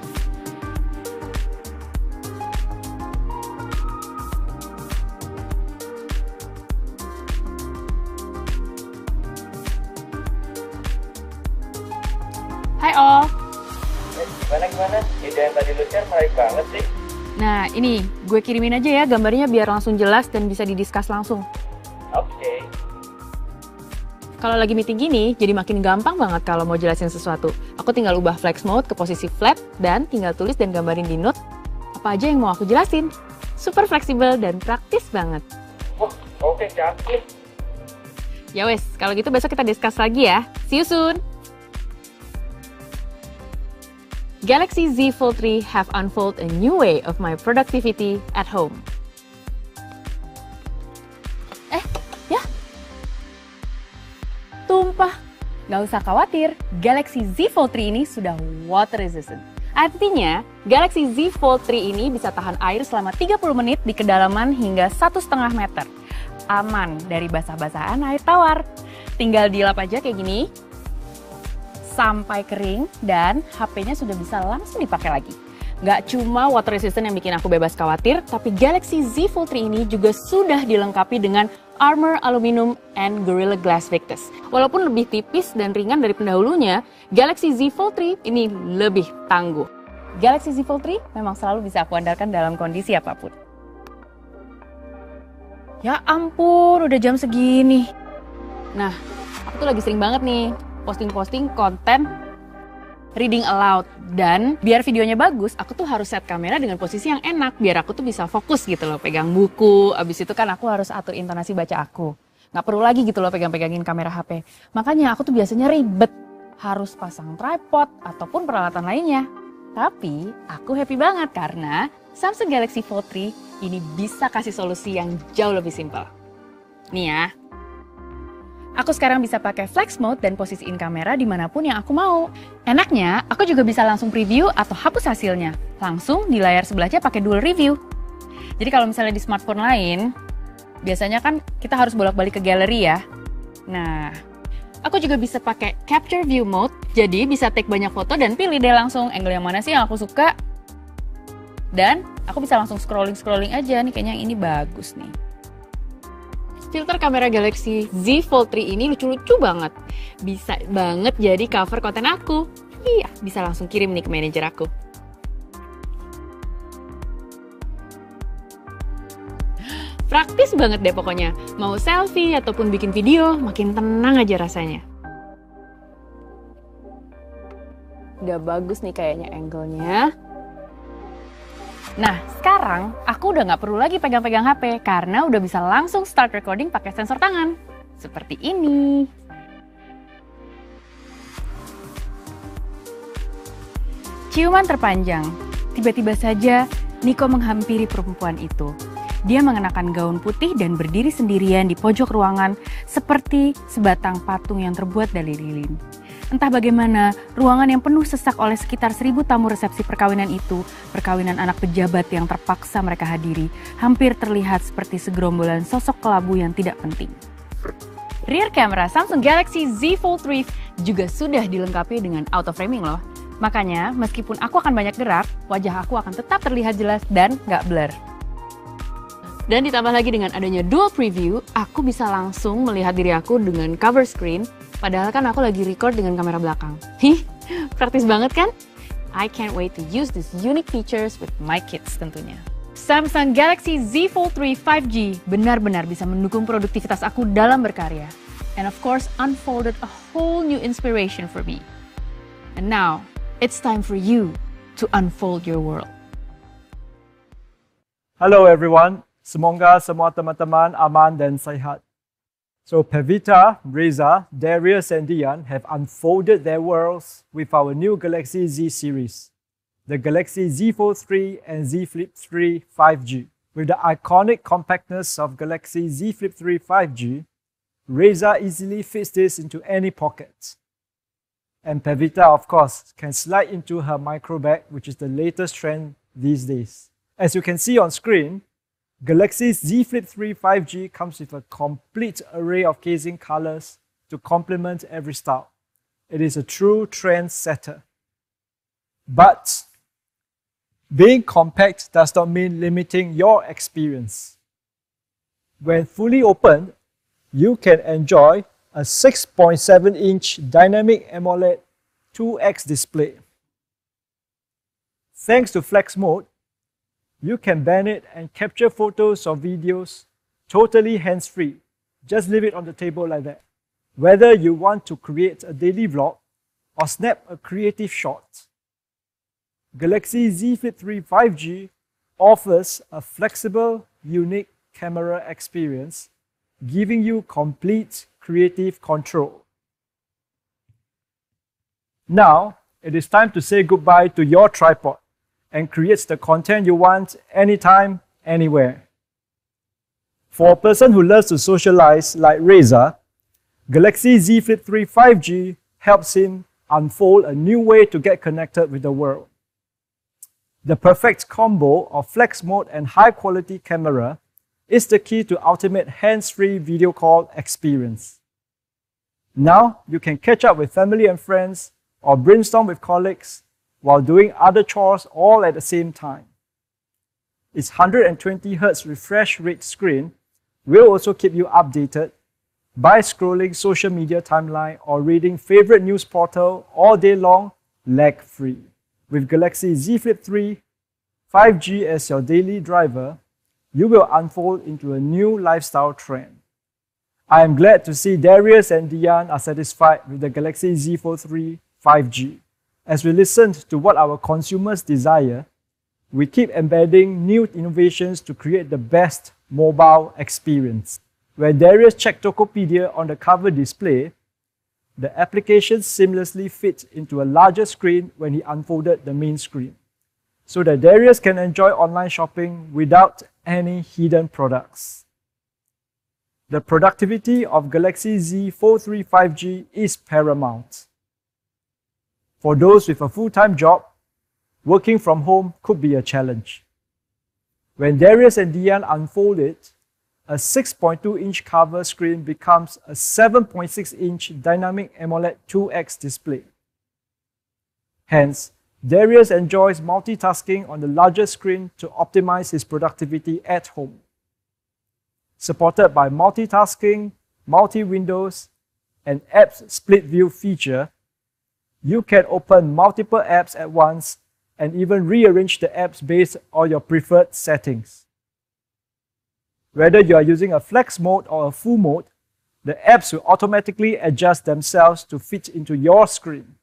Hai All. Gimana? Ide yang tadi lu share menarik banget sih. Nah ini, gue kirimin aja ya gambarnya biar langsung jelas dan bisa didiskus langsung. Oke. Kalau lagi meeting gini, jadi makin gampang banget kalau mau jelasin sesuatu. Aku tinggal ubah flex mode ke posisi flat dan tinggal tulis dan gambarin di note apa aja yang mau aku jelasin. Super fleksibel dan praktis banget. Wah, oke, cakep. Ya wes, kalau gitu besok kita discuss lagi ya. See you soon! Galaxy Z Fold 3 have unfolded a new way of my productivity at home. Ya? Tumpah. Nggak usah khawatir, Galaxy Z Fold 3 ini sudah water resistant. Artinya, Galaxy Z Fold 3 ini bisa tahan air selama 30 menit di kedalaman hingga 1,5 meter. Aman dari basah-basahan air tawar. Tinggal dilap aja kayak gini, sampai kering dan HP-nya sudah bisa langsung dipakai lagi. Nggak cuma water resistant yang bikin aku bebas khawatir, tapi Galaxy Z Fold 3 ini juga sudah dilengkapi dengan Armor Aluminum and Gorilla Glass Victus. Walaupun lebih tipis dan ringan dari pendahulunya, Galaxy Z Fold 3 ini lebih tangguh. Galaxy Z Fold 3 memang selalu bisa aku andalkan dalam kondisi apapun. Ya ampun, udah jam segini. Nah, aku tuh lagi sering banget nih posting-posting konten reading aloud. Dan biar videonya bagus, aku tuh harus set kamera dengan posisi yang enak. Biar aku tuh bisa fokus gitu loh, pegang buku. Abis itu kan aku harus atur intonasi baca aku. Nggak perlu lagi gitu loh pegang-pegangin kamera HP. Makanya aku tuh biasanya ribet. Harus pasang tripod ataupun peralatan lainnya. Tapi aku happy banget karena Samsung Galaxy Fold 3 ini bisa kasih solusi yang jauh lebih simpel. Nih ya. Aku sekarang bisa pakai flex mode dan posisiin kamera dimanapun yang aku mau. Enaknya, aku juga bisa langsung preview atau hapus hasilnya. Langsung di layar sebelahnya pakai dual review. Jadi kalau misalnya di smartphone lain, biasanya kan kita harus bolak-balik ke galeri ya. Nah, aku juga bisa pakai capture view mode. Jadi bisa take banyak foto dan pilih deh langsung angle yang mana sih yang aku suka. Dan aku bisa langsung scrolling aja. Nih kayaknya yang ini bagus nih. Filter kamera Galaxy Z Fold 3 ini lucu-lucu banget. Bisa banget jadi cover konten aku. Iya, bisa langsung kirim nih ke manajer aku. Praktis banget deh pokoknya. Mau selfie ataupun bikin video, makin tenang aja rasanya. Udah bagus nih kayaknya angle-nya. Nah, sekarang aku udah nggak perlu lagi pegang-pegang HP karena udah bisa langsung start recording pakai sensor tangan. Seperti ini. Ciuman terpanjang. Tiba-tiba saja Nico menghampiri perempuan itu. Dia mengenakan gaun putih dan berdiri sendirian di pojok ruangan seperti sebatang patung yang terbuat dari lilin. Entah bagaimana, ruangan yang penuh sesak oleh sekitar 1000 tamu resepsi perkawinan itu, perkawinan anak pejabat yang terpaksa mereka hadiri, hampir terlihat seperti segerombolan sosok kelabu yang tidak penting. Rear camera Samsung Galaxy Z Fold 3 juga sudah dilengkapi dengan auto framing loh. Makanya, meskipun aku akan banyak gerak, wajah aku akan tetap terlihat jelas dan nggak blur. Dan ditambah lagi dengan adanya dual preview, aku bisa langsung melihat diri aku dengan cover screen. Padahal kan aku lagi record dengan kamera belakang. Praktis banget kan? I can't wait to use these unique features with my kids tentunya. Samsung Galaxy Z Fold 3 5G benar-benar bisa mendukung produktivitas aku dalam berkarya. And of course, unfolded a whole new inspiration for me. And now, it's time for you to unfold your world. Hello everyone, semoga semua teman-teman aman dan sehat. So Pavita, Reza, Darius and Dian have unfolded their worlds with our new Galaxy Z series, the Galaxy Z Fold 3 and Z Flip 3 5G. With the iconic compactness of Galaxy Z Flip 3 5G, Reza easily fits this into any pocket. And Pavita, of course, can slide into her micro bag, which is the latest trend these days. As you can see on screen, Galaxy Z Flip 3 5G comes with a complete array of casing colors to complement every style. It is a true trendsetter. But being compact does not mean limiting your experience. When fully opened, you can enjoy a 6.7-inch Dynamic AMOLED 2X display. Thanks to Flex Mode, you can bend it and capture photos or videos totally hands-free. Just leave it on the table like that. Whether you want to create a daily vlog or snap a creative shot, Galaxy Z Flip 3 5G offers a flexible, unique camera experience, giving you complete creative control. Now, it is time to say goodbye to your tripod and create the content you want anytime, anywhere. For a person who loves to socialize like Reza, Galaxy Z Flip 3 5G helps him unfold a new way to get connected with the world. The perfect combo of Flex Mode and high-quality camera is the key to ultimate hands-free video call experience. Now, you can catch up with family and friends or brainstorm with colleagues while doing other chores all at the same time. Its 120Hz refresh rate screen will also keep you updated by scrolling social media timeline or reading favorite news portal all day long, lag-free. With Galaxy Z Flip 3 5G as your daily driver, you will unfold into a new lifestyle trend. I am glad to see Darius and Dian are satisfied with the Galaxy Z Fold 3 5G. As we listened to what our consumers desire, we keep embedding new innovations to create the best mobile experience. When Darius checked Tokopedia on the cover display, the application seamlessly fit into a larger screen when he unfolded the main screen, so that Darius can enjoy online shopping without any hidden products. The productivity of Galaxy Z Fold 3 5G is paramount. For those with a full-time job, working from home could be a challenge. When Darius and Dian unfold it, a 6.2-inch cover screen becomes a 7.6-inch Dynamic AMOLED 2X display. Hence, Darius enjoys multitasking on the larger screen to optimize his productivity at home. Supported by multitasking, multi-windows, and apps split view feature, you can open multiple apps at once and even rearrange the apps based on your preferred settings. Whether you are using a flex mode or a full mode, the apps will automatically adjust themselves to fit into your screen.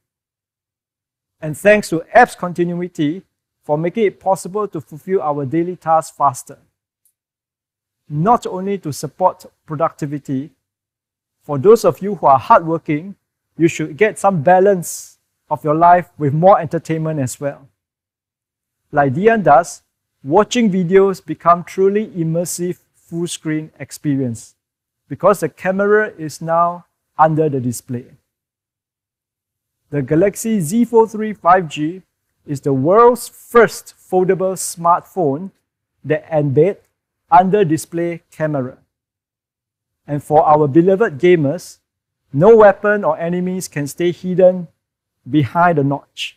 And thanks to apps continuity for making it possible to fulfill our daily tasks faster. Not only to support productivity, for those of you who are hardworking, you should get some balance of your life with more entertainment as well. Like Dian does, watching videos become truly immersive full screen experience because the camera is now under the display. The Galaxy Z Fold 3 5G is the world's first foldable smartphone that embeds under-display camera. And for our beloved gamers, no weapon or enemies can stay hidden behind the notch.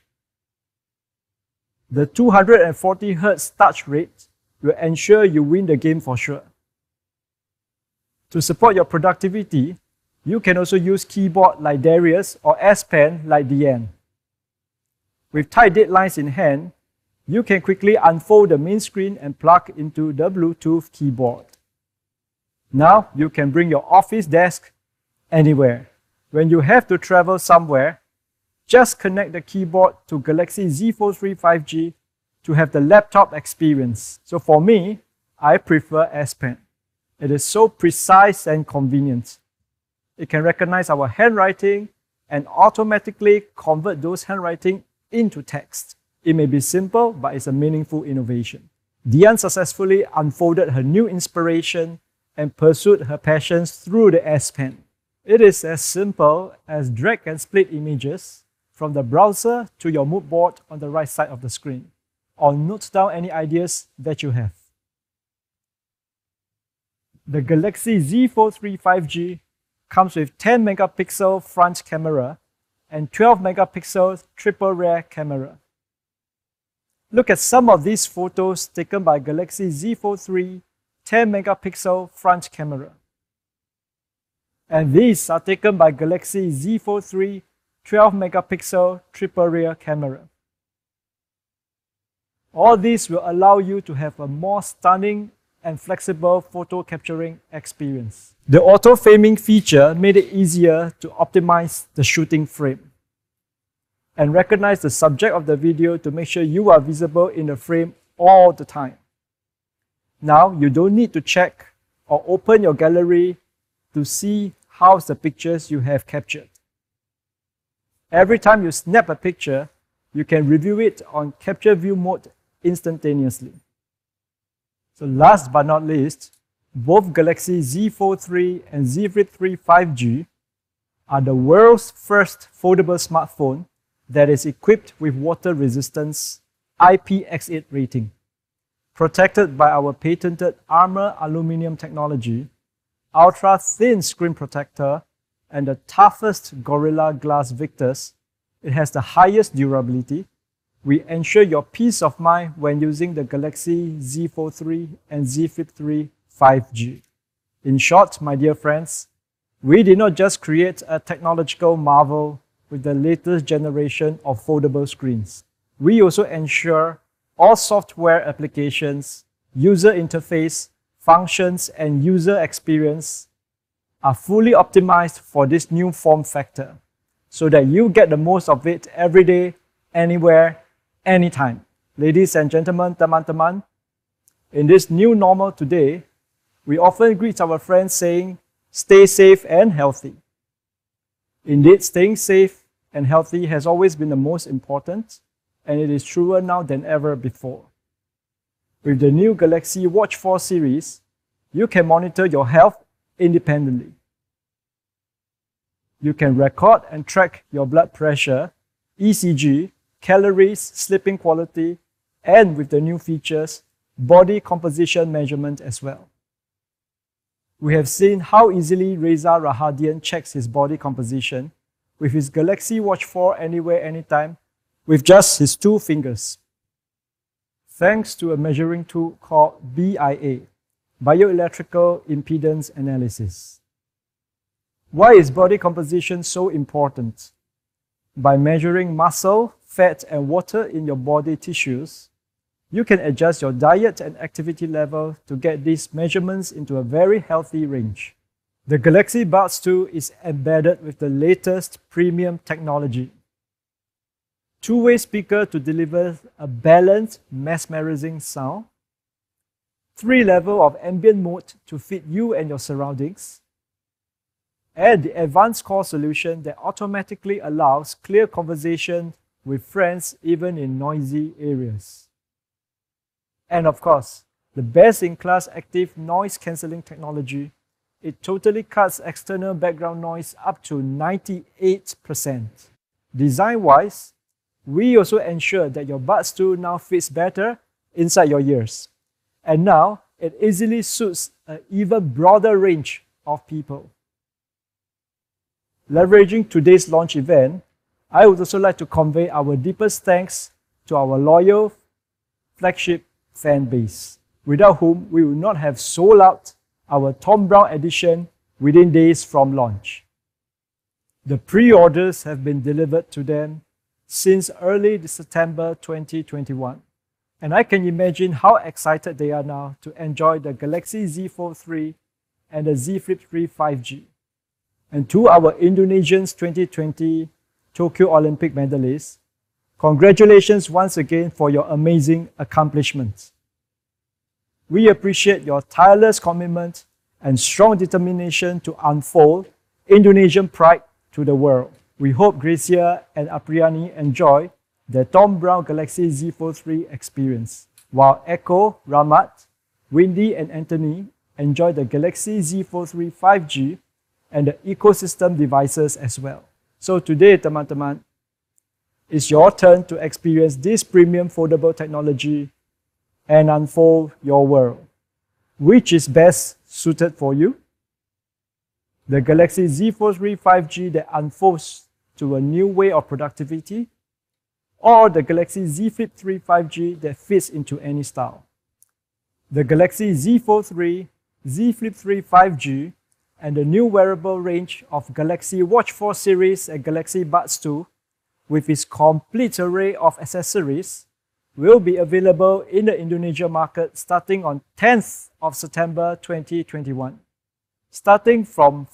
The 240Hz touch rate will ensure you win the game for sure. To support your productivity, you can also use keyboard like Darius or S Pen like Dian. With tight deadlines in hand, you can quickly unfold the main screen and plug into the Bluetooth keyboard. Now you can bring your office desk anywhere. When you have to travel somewhere, just connect the keyboard to Galaxy Z Fold 3 5G to have the laptop experience. So for me, I prefer S Pen. It is so precise and convenient. It can recognize our handwriting and automatically convert those handwriting into text. It may be simple, but it's a meaningful innovation. Dian successfully unfolded her new inspiration and pursued her passions through the S Pen. It is as simple as drag and split images from the browser to your mood board on the right side of the screen, or note down any ideas that you have. The Galaxy Z Fold 3 5G comes with 10 megapixel front camera and 12 megapixel triple rear camera. Look at some of these photos taken by Galaxy Z Fold 3 10 megapixel front camera. And these are taken by Galaxy Z Fold 3 12 megapixel triple rear camera. All these will allow you to have a more stunning and flexible photo capturing experience. The auto framing feature made it easier to optimize the shooting frame and recognize the subject of the video to make sure you are visible in the frame all the time. Now you don't need to check or open your gallery to see how's the pictures you have captured. Every time you snap a picture, you can review it on capture view mode instantaneously. So last but not least, both Galaxy Z Fold 3 and Z Flip 3 5G are the world's first foldable smartphone that is equipped with water resistance IPX8 rating. Protected by our patented Armor aluminum technology, ultra thin screen protector, and the toughest Gorilla Glass Victus, it has the highest durability. We ensure your peace of mind when using the Galaxy Z Fold 3 and Z Flip 3 5G. In short, my dear friends, we did not just create a technological marvel with the latest generation of foldable screens. We also ensure all software applications, user interface, functions, and user experience are fully optimized for this new form factor so that you get the most of it every day, anywhere, anytime. Ladies and gentlemen, teman-teman, in this new normal today, we often greet our friends saying, stay safe and healthy. Indeed, staying safe and healthy has always been the most important, and it is truer now than ever before. With the new Galaxy Watch 4 series, you can monitor your health independently. You can record and track your blood pressure, ECG, calories, sleeping quality, and with the new features, body composition measurement as well. We have seen how easily Reza Rahadian checks his body composition with his Galaxy Watch 4 anywhere, anytime, with just his 2 fingers. Thanks to a measuring tool called BIA, Bioelectrical Impedance Analysis. Why is body composition so important? By measuring muscle, fat, and water in your body tissues, you can adjust your diet and activity level to get these measurements into a very healthy range. The Galaxy Buds 2 is embedded with the latest premium technology. Two-way speaker to deliver a balanced, mesmerizing sound. 3 levels of ambient mode to fit you and your surroundings. And the advanced call solution that automatically allows clear conversation with friends even in noisy areas. And of course, the best-in-class active noise cancelling technology. It totally cuts external background noise up to 98%. Design-wise, we also ensure that your Buds 2 now fits better inside your ears. And now, it easily suits an even broader range of people. Leveraging today's launch event, I would also like to convey our deepest thanks to our loyal flagship fan base, without whom we would not have sold out our Tom Brown edition within days from launch. The pre-orders have been delivered to them since early September 2021. And I can imagine how excited they are now to enjoy the Galaxy Z Fold 3 and the Z Flip 3 5G. And to our Indonesians 2020 Tokyo Olympic medalists, congratulations once again for your amazing accomplishments. We appreciate your tireless commitment and strong determination to unfold Indonesian pride to the world. We hope Gracia and Apriani enjoy the Tom Brown Galaxy Z Fold 3 experience, while Echo, Ramat, Windy and Anthony enjoy the Galaxy Z Fold 3 5G and the ecosystem devices as well. So today, teman-teman, it's your turn to experience this premium foldable technology and unfold your world. Which is best suited for you? The Galaxy Z Fold 3 5G that unfolds to a new way of productivity, or the Galaxy Z Flip 3 5G that fits into any style. The Galaxy Z Fold 3, Z Flip 3 5G, and the new wearable range of Galaxy Watch 4 series and Galaxy Buds 2, with its complete array of accessories, will be available in the Indonesia market starting on 10th of September 2021. Starting from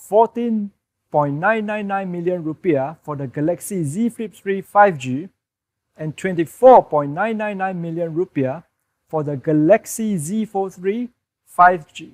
14.999 million rupiah for the Galaxy Z Flip 3 5G and 24.999 million rupiah for the Galaxy Z Fold 3 5G.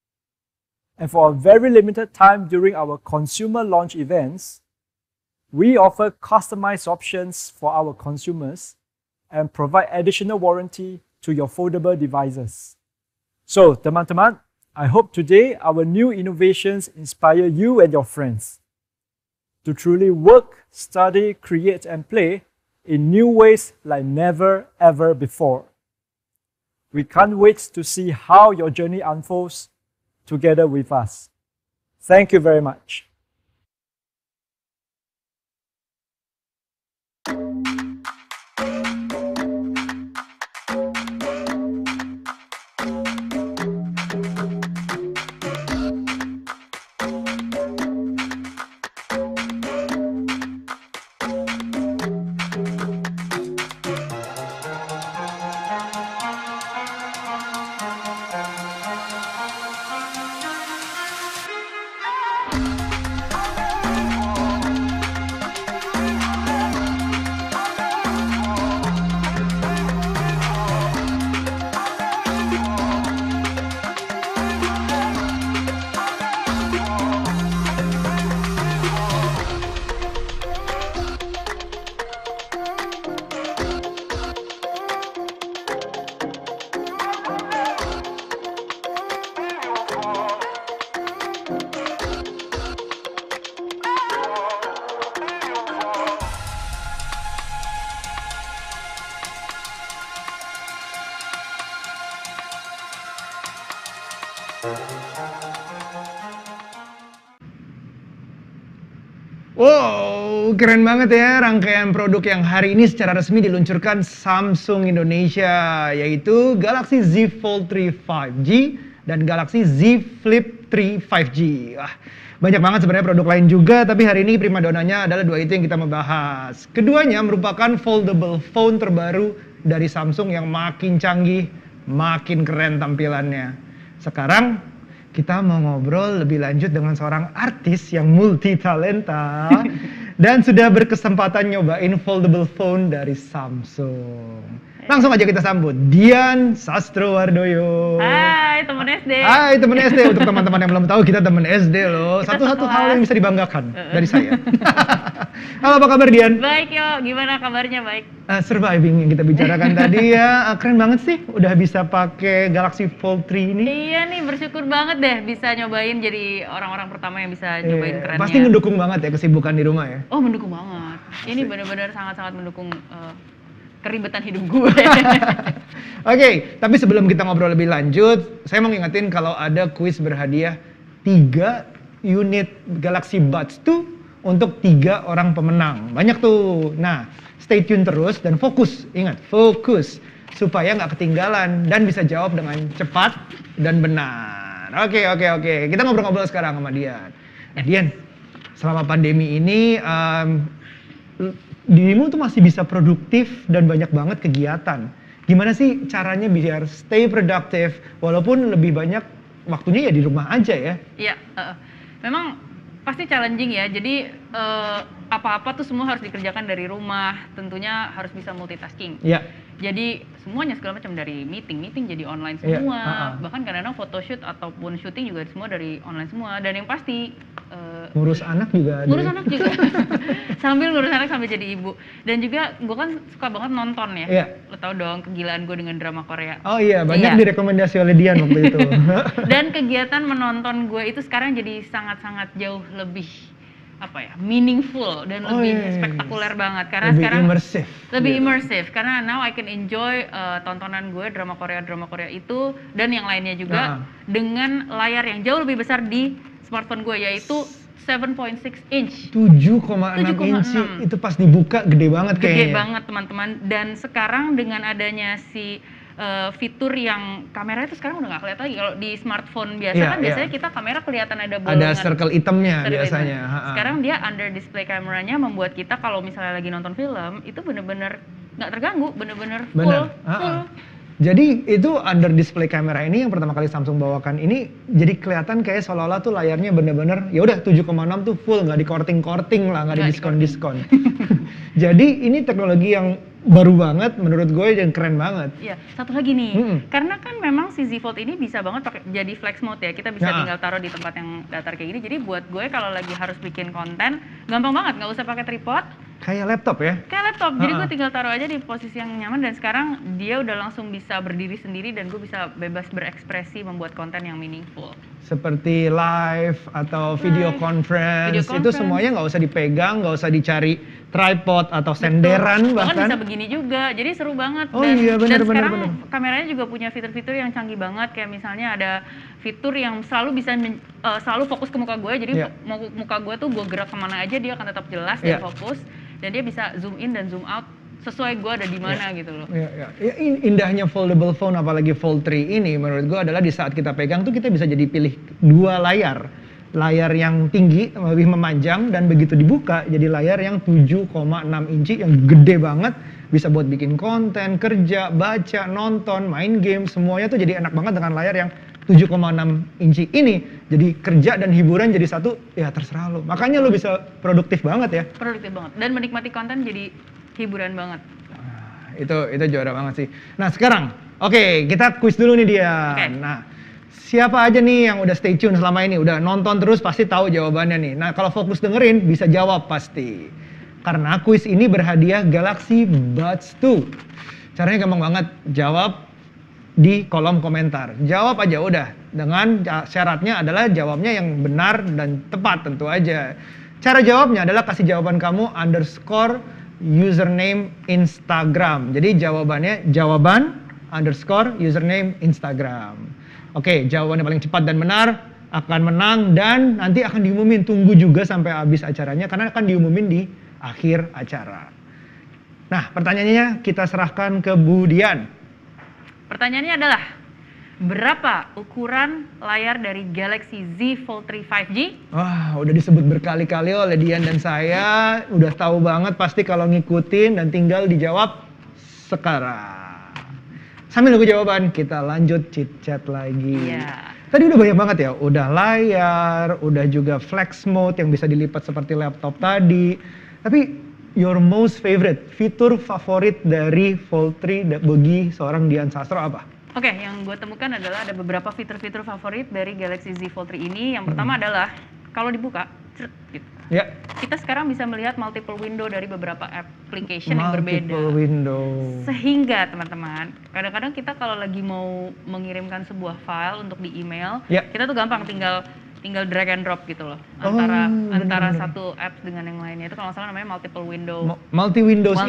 And for a very limited time during our consumer launch events, we offer customized options for our consumers and provide additional warranty to your foldable devices. So, teman-teman, I hope today our new innovations inspire you and your friends to truly work, study, create, and play in new ways like never ever before. We can't wait to see how your journey unfolds together with us. Thank you very much. Wow, keren banget ya rangkaian produk yang hari ini secara resmi diluncurkan Samsung Indonesia, yaitu Galaxy Z Fold 3 5G dan Galaxy Z Flip 3 5G. Wah, banyak banget sebenarnya produk lain juga, tapi hari ini primadonanya adalah dua itu yang kita membahas. Keduanya merupakan foldable phone terbaru dari Samsung yang makin canggih, makin keren tampilannya. Sekarang kita mau ngobrol lebih lanjut dengan seorang artis yang multi talenta dan sudah berkesempatan nyobain foldable phone dari Samsung. Langsung aja kita sambut Dian Sastrowardoyo. Hai teman SD. Hai teman SD. Untuk teman-teman yang belum tahu, kita teman SD loh. Satu-satu hal yang bisa dibanggakan dari saya. Halo, apa kabar Dian? Baik yo, gimana kabarnya? Baik. Surviving yang kita bicarakan tadi ya, keren banget sih udah bisa pakai Galaxy Fold 3 ini. Iya nih, bersyukur banget deh bisa nyobain, jadi orang-orang pertama yang bisa nyobain kerennya. Pasti mendukung banget ya kesibukan di rumah ya? Oh, mendukung banget. Ini benar-benar sangat-sangat mendukung keribetan hidup gue. Oke, tapi sebelum kita ngobrol lebih lanjut, saya mau ngingetin kalau ada kuis berhadiah 3 unit Galaxy Buds 2 untuk 3 orang pemenang. Banyak tuh. Nah, stay tune terus dan fokus. Ingat, fokus. Supaya nggak ketinggalan dan bisa jawab dengan cepat dan benar. Oke. Kita ngobrol-ngobrol sekarang sama Dian. Dian, selama pandemi ini, dirimu tuh masih bisa produktif dan banyak banget kegiatan. Gimana sih caranya biar stay productive walaupun lebih banyak waktunya ya di rumah aja ya? Iya, memang pasti challenging ya. Jadi apa-apa tuh semua harus dikerjakan dari rumah. Tentunya harus bisa multitasking. Iya. Jadi semuanya segala macam dari meeting jadi online semua. Bahkan kadang-kadang photoshoot ataupun syuting juga semua dari online semua. Dan yang pasti ngurus anak juga ada. Ngurus anak juga. Sambil ngurus anak sambil jadi ibu. Dan juga gue kan suka banget nonton ya. Iya. Lo tau dong kegilaan gue dengan drama Korea. Oh iya, banyak direkomendasi oleh Dian waktu itu. Dan kegiatan menonton gue itu sekarang jadi sangat-sangat jauh lebih meaningful dan lebih spektakuler banget karena lebih sekarang lebih gitu. immersive karena now I can enjoy tontonan gue drama Korea itu dan yang lainnya juga dengan layar yang jauh lebih besar di smartphone gue yaitu 7.6 inch. 7,6 inci itu pas dibuka gede banget kayaknya. Gede banget teman-teman dan sekarang dengan adanya si fitur yang kamera itu sekarang udah nggak kelihatan lagi. Kalau di smartphone biasa kan biasanya kita kamera kelihatan ada bolongan. Ada circle hitamnya biasanya. Sekarang dia under display kameranya membuat kita kalau misalnya lagi nonton film itu bener-bener nggak terganggu, bener-bener full. Jadi itu under display kamera ini yang pertama kali Samsung bawakan ini jadi kelihatan kayak seolah-olah tuh layarnya bener-bener ya udah 7,6 tuh full, nggak dikorting-korting lah, nggak didiskon-diskon. Jadi ini teknologi yang baru banget menurut gue dan keren banget. Iya, satu lagi nih, karena kan memang si Z Fold ini bisa banget pakai jadi flex mode ya. Kita bisa tinggal taruh di tempat yang datar kayak gini. Jadi buat gue kalau lagi harus bikin konten, gampang banget, nggak usah pakai tripod. Kayak laptop ya? Kayak laptop, jadi gue tinggal taruh aja di posisi yang nyaman dan sekarang dia udah langsung bisa berdiri sendiri dan gue bisa bebas berekspresi membuat konten yang meaningful. Seperti live atau video conference, itu semuanya nggak usah dipegang, nggak usah dicari tripod atau senderan bahkan. Bisa begini juga, jadi seru banget. Oh iya benar. Sekarang kameranya juga punya fitur-fitur yang canggih banget, kayak misalnya ada fitur yang selalu bisa selalu fokus ke muka gue, jadi muka gue tuh gue gerak kemana aja dia akan tetap jelas dan fokus, dan dia bisa zoom in dan zoom out sesuai gue ada di mana gitu loh. Ya, indahnya foldable phone apalagi Fold 3 ini menurut gue adalah di saat kita pegang tuh kita bisa jadi pilih dua layar. Layar yang tinggi lebih memanjang dan begitu dibuka jadi layar yang 7,6 inci yang gede banget, bisa buat bikin konten, kerja, baca, nonton, main game, semuanya tuh jadi enak banget dengan layar yang 7,6 inci ini. Jadi kerja dan hiburan jadi satu, ya terserah lo. Makanya lo bisa produktif banget ya. Produktif banget dan menikmati konten jadi hiburan banget. Itu juara banget sih. Nah sekarang, oke, kita quiz dulu nih dia. Nah, siapa aja nih yang udah stay tune selama ini, udah nonton terus pasti tahu jawabannya nih. Nah kalau fokus dengerin bisa jawab pasti. Karena quiz ini berhadiah Galaxy Buds 2. Caranya gampang banget, jawab di kolom komentar. Jawab aja udah. Dengan syaratnya adalah jawabnya yang benar dan tepat tentu aja. Cara jawabnya adalah kasih jawaban kamu underscore username Instagram. Jadi jawabannya jawaban underscore username Instagram. Oke, jawabannya paling cepat dan benar akan menang dan nanti akan diumumin. Tunggu juga sampai habis acaranya karena akan diumumin di akhir acara. Nah, pertanyaannya kita serahkan ke Bu Dian. Pertanyaannya adalah berapa ukuran layar dari Galaxy Z Fold 3 5G? Wah, udah disebut berkali-kali oleh Dian dan saya. Udah tahu banget pasti kalau ngikutin dan tinggal dijawab sekarang. Sambil nunggu jawaban, kita lanjut chit-chat lagi. Tadi udah banyak banget ya, udah layar, udah juga flex mode yang bisa dilipat seperti laptop tadi. Tapi your most favorite, fitur favorit dari Fold 3 bagi seorang Dian Sastro apa? Oke, yang gue temukan adalah ada beberapa fitur-fitur favorit dari Galaxy Z Fold 3 ini. Yang pertama adalah kalau dibuka, gitu. Kita sekarang bisa melihat multiple window dari beberapa application yang berbeda. Multiple window. Sehingga teman-teman, kadang-kadang kita kalau lagi mau mengirimkan sebuah file untuk di email, kita tuh gampang tinggal drag and drop gitu loh antara satu apps dengan yang lainnya. Itu kalau nggak salah namanya multiple window. Multi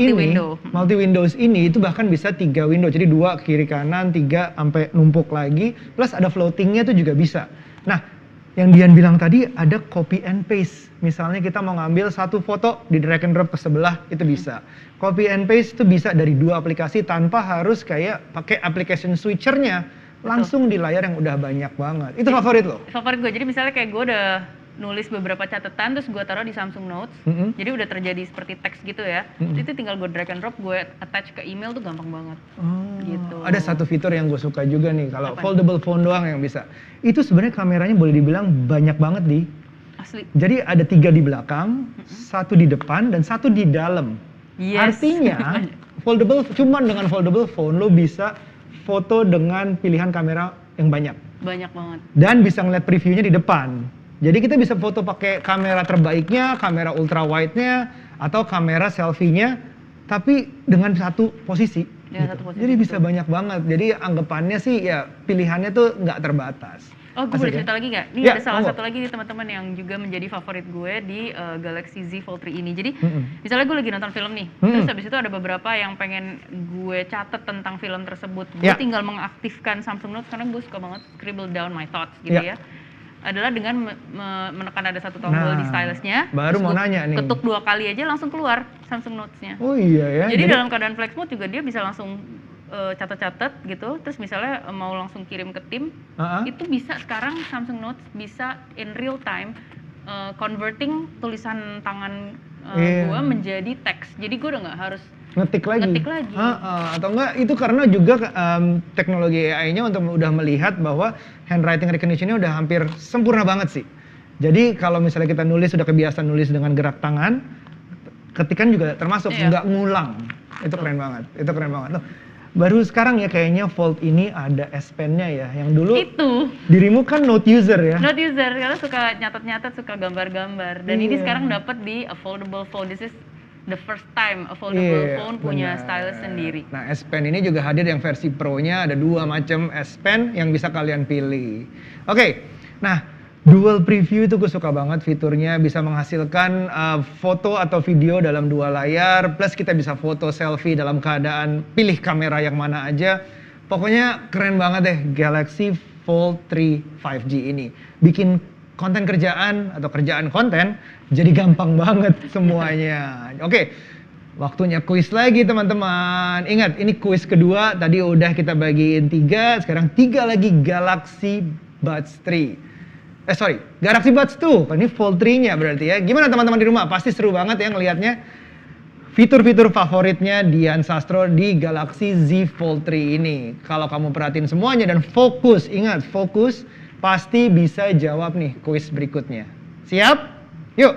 windows ini itu bahkan bisa 3 window. Jadi 2 kiri kanan, 3 sampai numpuk lagi. Plus ada floatingnya tuh juga bisa. Nah, yang Dian bilang tadi ada copy and paste. Misalnya kita mau ngambil satu foto di drag and drop ke sebelah itu bisa. Copy and paste itu bisa dari 2 aplikasi tanpa harus kayak pakai application switchernya. Langsung di layar yang udah banyak banget. Itu favorit lo? Favorit gue. Jadi misalnya kayak gue udah nulis beberapa catatan terus gue taruh di Samsung Notes. Jadi udah terjadi seperti teks gitu ya. Itu tinggal gue drag and drop, gue attach ke email tuh gampang banget. Gitu. Ada satu fitur yang gue suka juga nih, kalau foldable phone doang yang bisa. Itu sebenarnya kameranya boleh dibilang banyak banget di. Asli. Jadi ada 3 di belakang, 1 di depan dan 1 di dalam. Yes. Artinya foldable, cuman dengan foldable phone lo bisa foto dengan pilihan kamera yang banyak. Banyak banget. Dan bisa ngeliat previewnya di depan. Jadi kita bisa foto pakai kamera terbaiknya, kamera ultra wide-nya, atau kamera selfie-nya, tapi dengan satu posisi. Jadi bisa banyak banget. Jadi anggapannya sih ya pilihannya tuh nggak terbatas. Oh, gue boleh cerita lagi nggak? Ini ada salah satu lagi nih teman-teman yang juga menjadi favorit gue di Galaxy Z Fold 3 ini. Jadi misalnya gue lagi nonton film nih, terus habis itu ada beberapa yang pengen gue catat tentang film tersebut. Gue tinggal mengaktifkan Samsung Notes karena gue suka banget scribble down my thoughts gitu ya. Adalah dengan menekan ada satu tombol di stylusnya. Baru mau nanya nih. Ketuk 2 kali aja langsung keluar Samsung Notes-nya. Oh iya ya. Jadi dalam keadaan flex mode juga dia bisa langsung catat-catat gitu, terus misalnya mau langsung kirim ke tim, itu bisa sekarang Samsung Notes bisa in real time converting tulisan tangan gua menjadi teks. Jadi gua udah nggak harus ngetik lagi. Atau enggak itu karena juga teknologi AI-nya untuk udah melihat bahwa handwriting recognition-nya udah hampir sempurna banget sih. Jadi kalau misalnya kita nulis sudah kebiasaan nulis dengan gerak tangan, ketikan juga termasuk nggak ngulang. Itu keren banget. Itu keren banget. Loh, baru sekarang ya kayaknya Fold ini ada S Pen-nya ya, yang dulu dirimu kan note user ya. Note user, karena suka nyatet-nyatet, suka gambar-gambar. Dan ini sekarang dapat di a foldable phone. This is the first time a foldable phone punya stylus sendiri. Nah, S Pen ini juga hadir yang versi Pro-nya, ada 2 macam S Pen yang bisa kalian pilih. Oke, nah dual preview itu gue suka banget fiturnya, bisa menghasilkan foto atau video dalam 2 layar, plus kita bisa foto selfie dalam keadaan pilih kamera yang mana aja. Pokoknya keren banget deh Galaxy Fold 3 5G ini. Bikin konten kerjaan atau kerjaan konten jadi gampang banget semuanya. Oke, waktunya kuis lagi teman-teman. Ingat, ini kuis kedua, tadi udah kita bagiin 3, sekarang 3 lagi Galaxy Buds 3. Galaxy Buds 2, ini Fold 3-nya berarti ya. Gimana teman-teman di rumah? Pasti seru banget ya ngelihatnya. Fitur-fitur favoritnya Dian Sastro di Galaxy Z Fold 3 ini. Kalau kamu perhatiin semuanya dan fokus, ingat fokus, pasti bisa jawab nih kuis berikutnya. Siap? Yuk!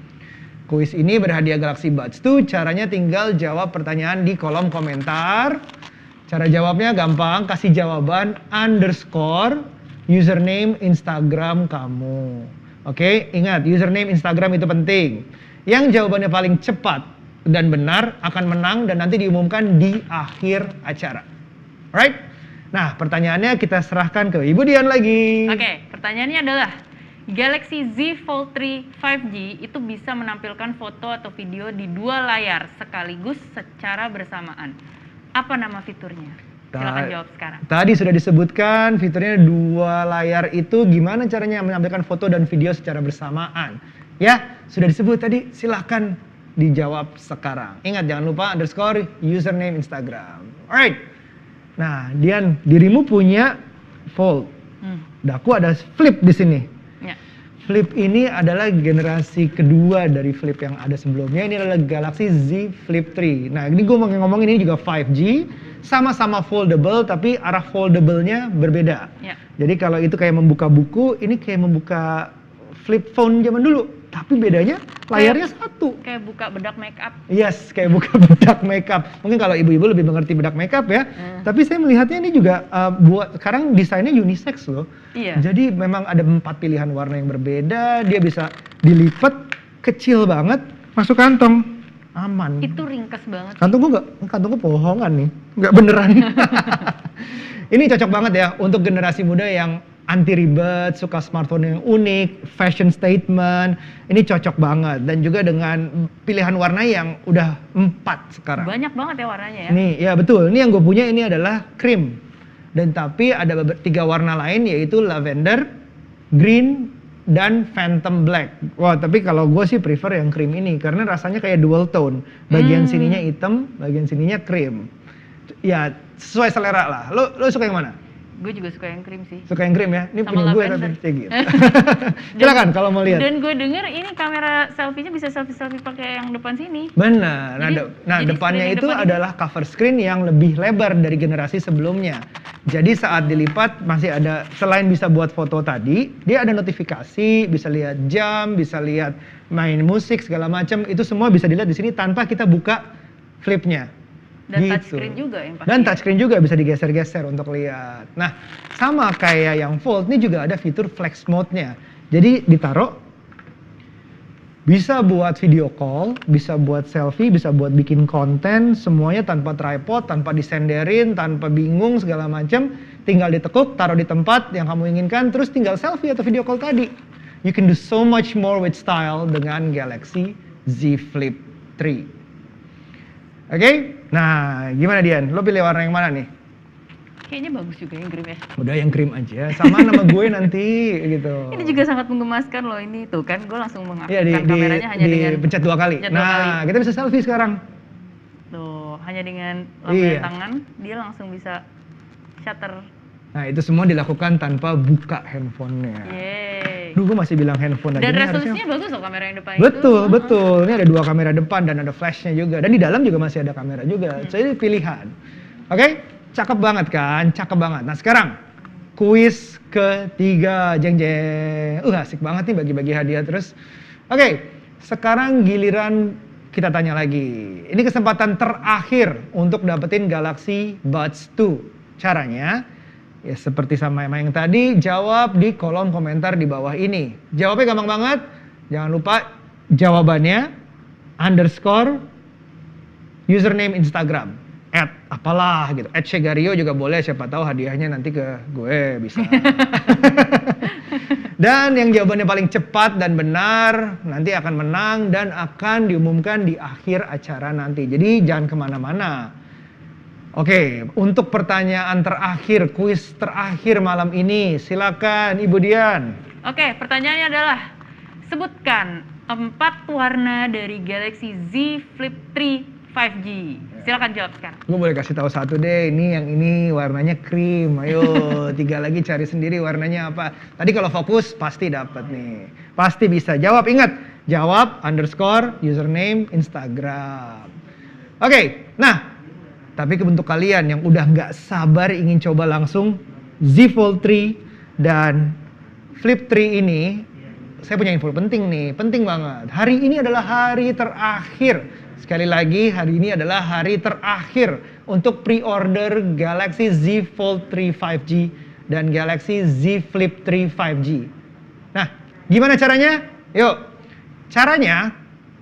Kuis ini berhadiah Galaxy Buds 2, caranya tinggal jawab pertanyaan di kolom komentar. Cara jawabnya gampang, kasih jawaban underscore username Instagram kamu. Oke, ingat username Instagram itu penting. Yang jawabannya paling cepat dan benar akan menang dan nanti diumumkan di akhir acara. Alright? Nah, pertanyaannya kita serahkan ke Ibu Dian lagi. Oke, pertanyaannya adalah Galaxy Z Fold 3 5G itu bisa menampilkan foto atau video di 2 layar sekaligus secara bersamaan. Apa nama fiturnya? Silakan jawab sekarang. Tadi sudah disebutkan fiturnya 2 layar itu gimana caranya menampilkan foto dan video secara bersamaan. Ya, sudah disebut tadi, silahkan dijawab sekarang. Ingat jangan lupa underscore username Instagram. Alright. Nah, Dian, dirimu punya Fold. Daku ada Flip di sini. Flip ini adalah generasi kedua dari Flip yang ada sebelumnya. Ini adalah Galaxy Z Flip 3. Nah, ini gue mau ngomongin ini juga 5G. Sama-sama foldable, tapi arah foldable-nya berbeda. Jadi kalau itu kayak membuka buku, ini kayak membuka flip phone zaman dulu. Tapi bedanya layarnya satu. Kayak buka bedak makeup. Yes, kayak buka bedak makeup. Mungkin kalau ibu-ibu lebih mengerti bedak makeup ya. Tapi saya melihatnya ini juga buat sekarang desainnya unisex loh. Iya. Jadi memang ada 4 pilihan warna yang berbeda. Dia bisa dilipat, kecil banget, masuk kantong, aman. Itu ringkas banget. Kantongku bohongan nih, nggak beneran. Ini cocok banget ya untuk generasi muda yang anti ribet, suka smartphone yang unik, fashion statement. Ini cocok banget dan juga dengan pilihan warna yang udah 4 sekarang. Banyak banget ya warnanya ya. Nih, ya betul. Ini yang gue punya ini adalah cream. Dan tapi ada 3 warna lain yaitu lavender, green, dan phantom black. Wah, tapi kalau gue sih prefer yang cream ini karena rasanya kayak dual tone. Bagian sininya hitam, bagian sininya cream. Ya, sesuai selera lah. Lo suka yang mana? Gue juga suka yang krim sih. Suka yang krim ya? Ini Sama punya gue lavender. tapi kayak gitu. Silakan kalau mau lihat. Dan gue denger ini kamera selfie-nya bisa selfie pakai yang depan sini. Benar. Nah, jadi depannya screen yang itu depan adalah cover screen yang lebih lebar dari generasi sebelumnya. Jadi saat dilipat masih ada, selain bisa buat foto tadi, dia ada notifikasi, bisa lihat jam, bisa lihat main musik segala macam. Itu semua bisa dilihat di sini tanpa kita buka flipnya. Dan Gitu. touchscreen juga yang pasti. Dan touchscreen juga bisa digeser-geser untuk lihat. Nah, sama kayak yang Fold, ini juga ada fitur flex mode-nya. Jadi ditaruh, bisa buat video call, bisa buat selfie, bisa buat bikin konten, semuanya tanpa tripod, tanpa disenderin, tanpa bingung segala macam. Tinggal ditekuk, taruh di tempat yang kamu inginkan, terus tinggal selfie atau video call tadi. You can do so much more with style dengan Galaxy Z Flip 3. Oke, nah gimana Dian? Lo pilih warna yang mana nih? Kayaknya bagus juga yang krim ya. Udah yang krim aja, sama nama gue nanti gitu. Ini juga sangat menggemaskan loh ini tuh kan, gue langsung Iya, mengaktifkan kameranya hanya dengan pencet 2 kali. pencet 2 kali. Nah, kita bisa selfie sekarang. Tuh, hanya dengan lambaian Iya. tangan dia langsung bisa shutter. Nah, itu semua dilakukan tanpa buka handphonenya. Yeay. Duh, gue masih bilang handphone aja. Dan Ini resolusinya harusnya- bagus loh kamera yang depan Betul, itu. betul. Ini ada 2 kamera depan dan ada flashnya juga. Dan di dalam juga masih ada kamera juga. So, ini pilihan. Oke, cakep banget kan? Cakep banget. Nah, sekarang kuis ketiga, jeng jeng. Asik banget nih bagi-bagi hadiah terus. Oke, sekarang giliran kita tanya lagi. Ini kesempatan terakhir untuk dapetin Galaxy Buds 2. Caranya, ya seperti sama yang tadi, jawab di kolom komentar di bawah ini. Jawabnya gampang banget. Jangan lupa jawabannya underscore username Instagram. Apalah gitu. @shegario juga boleh, siapa tahu hadiahnya nanti ke gue bisa. Dan yang jawabannya paling cepat dan benar nanti akan menang dan akan diumumkan di akhir acara nanti. Jadi jangan kemana-mana. Oke, untuk pertanyaan terakhir, kuis terakhir malam ini, silakan Ibu Dian. Oke, pertanyaannya adalah sebutkan 4 warna dari Galaxy Z Flip 3 5G. Silakan jawab sekarang. Gue boleh kasih tahu satu deh, yang ini warnanya krim. Ayo, 3 lagi cari sendiri warnanya apa. Tadi kalau fokus pasti dapat nih. Pasti bisa. Jawab, ingat. Jawab underscore username Instagram. Oke, nah. Tapi untuk kalian yang udah nggak sabar ingin coba langsung Z Fold 3 dan Flip 3 ini, saya punya info penting nih, penting banget. Hari ini adalah hari terakhir. Sekali lagi, hari ini adalah hari terakhir untuk pre-order Galaxy Z Fold 3 5G dan Galaxy Z Flip 3 5G. Nah, gimana caranya? Yuk, caranya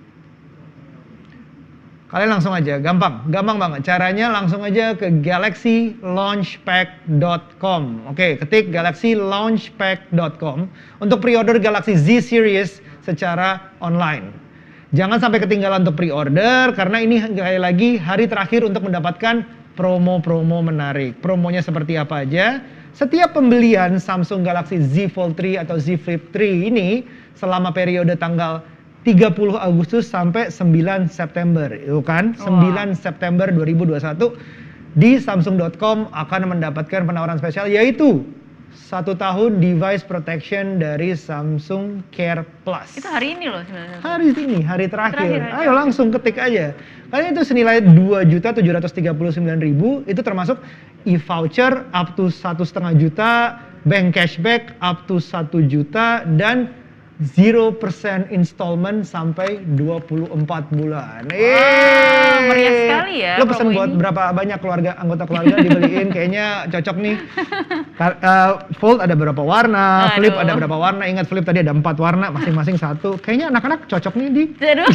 kalian langsung aja, gampang banget. Caranya langsung aja ke galaxylaunchpack.com. Oke, ketik galaxylaunchpack.com untuk pre-order Galaxy Z Series secara online. Jangan sampai ketinggalan untuk pre-order karena ini sekali lagi hari terakhir untuk mendapatkan promo-promo menarik. Promonya seperti apa aja? Setiap pembelian Samsung Galaxy Z Fold 3 atau Z Flip 3 ini selama periode tanggal 30 Agustus sampai 9 September, itu kan? 9 September 2021 di Samsung.com akan mendapatkan penawaran spesial yaitu 1 tahun device protection dari Samsung Care Plus. Itu hari ini loh sebenarnya. Hari ini, hari terakhir. Ayo langsung ketik aja. Kalian itu senilai 2.739.000, itu termasuk e-voucher up to 1,5 juta, bank cashback up to 1 juta, dan 0% installment sampai 24 bulan. Meriah sekali ya. Lo pesen promo buat ini. berapa banyak anggota keluarga dibeliin, kayaknya cocok nih. Fold ada berapa warna, Flip ada berapa warna. Ingat Flip tadi ada 4 warna, masing-masing 1. Kayaknya anak-anak cocok nih di.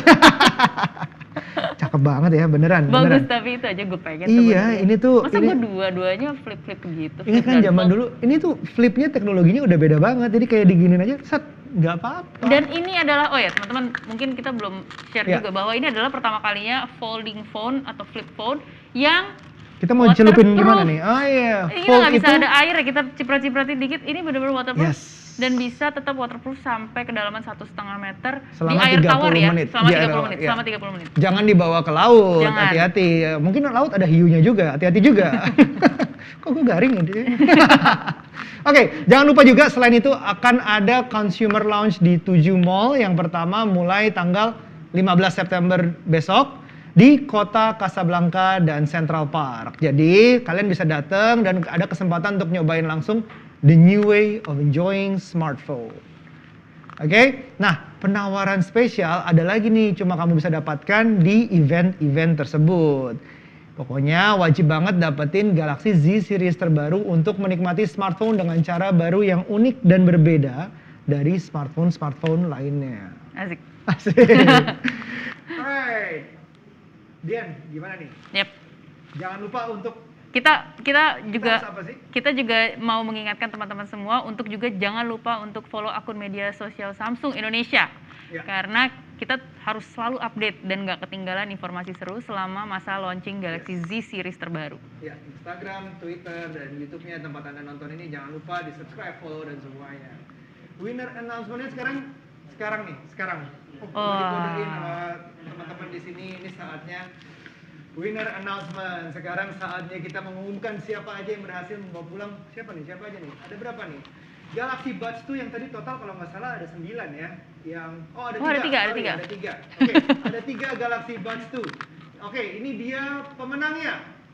Cakep banget ya, beneran. Bagus, beneran. tapi itu aja gue pengen. Iya, sebenarnya. ini tuh. Masa ini, gue dua-duanya flip-flip gitu. Ingat kan zaman dulu, ini tuh flipnya teknologinya udah beda banget. Jadi kayak diginin aja, set, nggak apa-apa. Dan ini adalah, oh ya teman-teman, mungkin kita belum share Ya. juga bahwa ini adalah pertama kalinya folding phone atau flip phone yang Kita mau celupin waterproof. gimana nih? Oh iya, Ini kita Fold nggak bisa itu. ada air ya, kita ciprat-cipratin dikit. Ini benar-benar waterproof. Yes. Dan bisa tetap waterproof sampai kedalaman 1,5 meter Selama di air 30 tawar ya. menit. Selama Di air 30 tawar, menit. ya. Selama 30 menit. Jangan dibawa ke laut, Jangan. hati-hati. Mungkin laut ada hiunya juga, hati-hati juga. Kok gue garing ya dia? Oke, jangan lupa juga selain itu akan ada consumer launch di 7 mall. Yang pertama mulai tanggal 15 September besok di kota Casablanca dan Central Park. Jadi kalian bisa datang dan ada kesempatan untuk nyobain langsung the new way of enjoying smartphone. Oke, nah penawaran spesial ada lagi nih, cuma kamu bisa dapatkan di event-event tersebut. Pokoknya wajib banget dapetin Galaxy Z series terbaru untuk menikmati smartphone dengan cara baru yang unik dan berbeda dari smartphone-smartphone lainnya. Asik. Asik. Alright. Dian, gimana nih? Yep. Jangan lupa untuk kita juga harus apa sih? kita juga mau mengingatkan teman-teman semua untuk juga jangan lupa untuk follow akun media sosial Samsung Indonesia. Ya. Karena kita harus selalu update dan nggak ketinggalan informasi seru selama masa launching Galaxy Z series terbaru. Ya, Instagram, Twitter, dan YouTube-nya tempat Anda nonton ini jangan lupa di-subscribe, follow, dan semuanya. Winner announcement-nya sekarang. Mau dikodein sama teman-teman di sini, ini saatnya winner announcement. Sekarang saatnya kita mengumumkan siapa aja yang berhasil membawa pulang. Siapa aja nih? Ada berapa nih? Galaxy Buds 2 yang tadi total kalau nggak salah ada 9 ya. Ada 3. Oke, ada 3 Galaxy Buds 2. Oke, ini dia pemenangnya.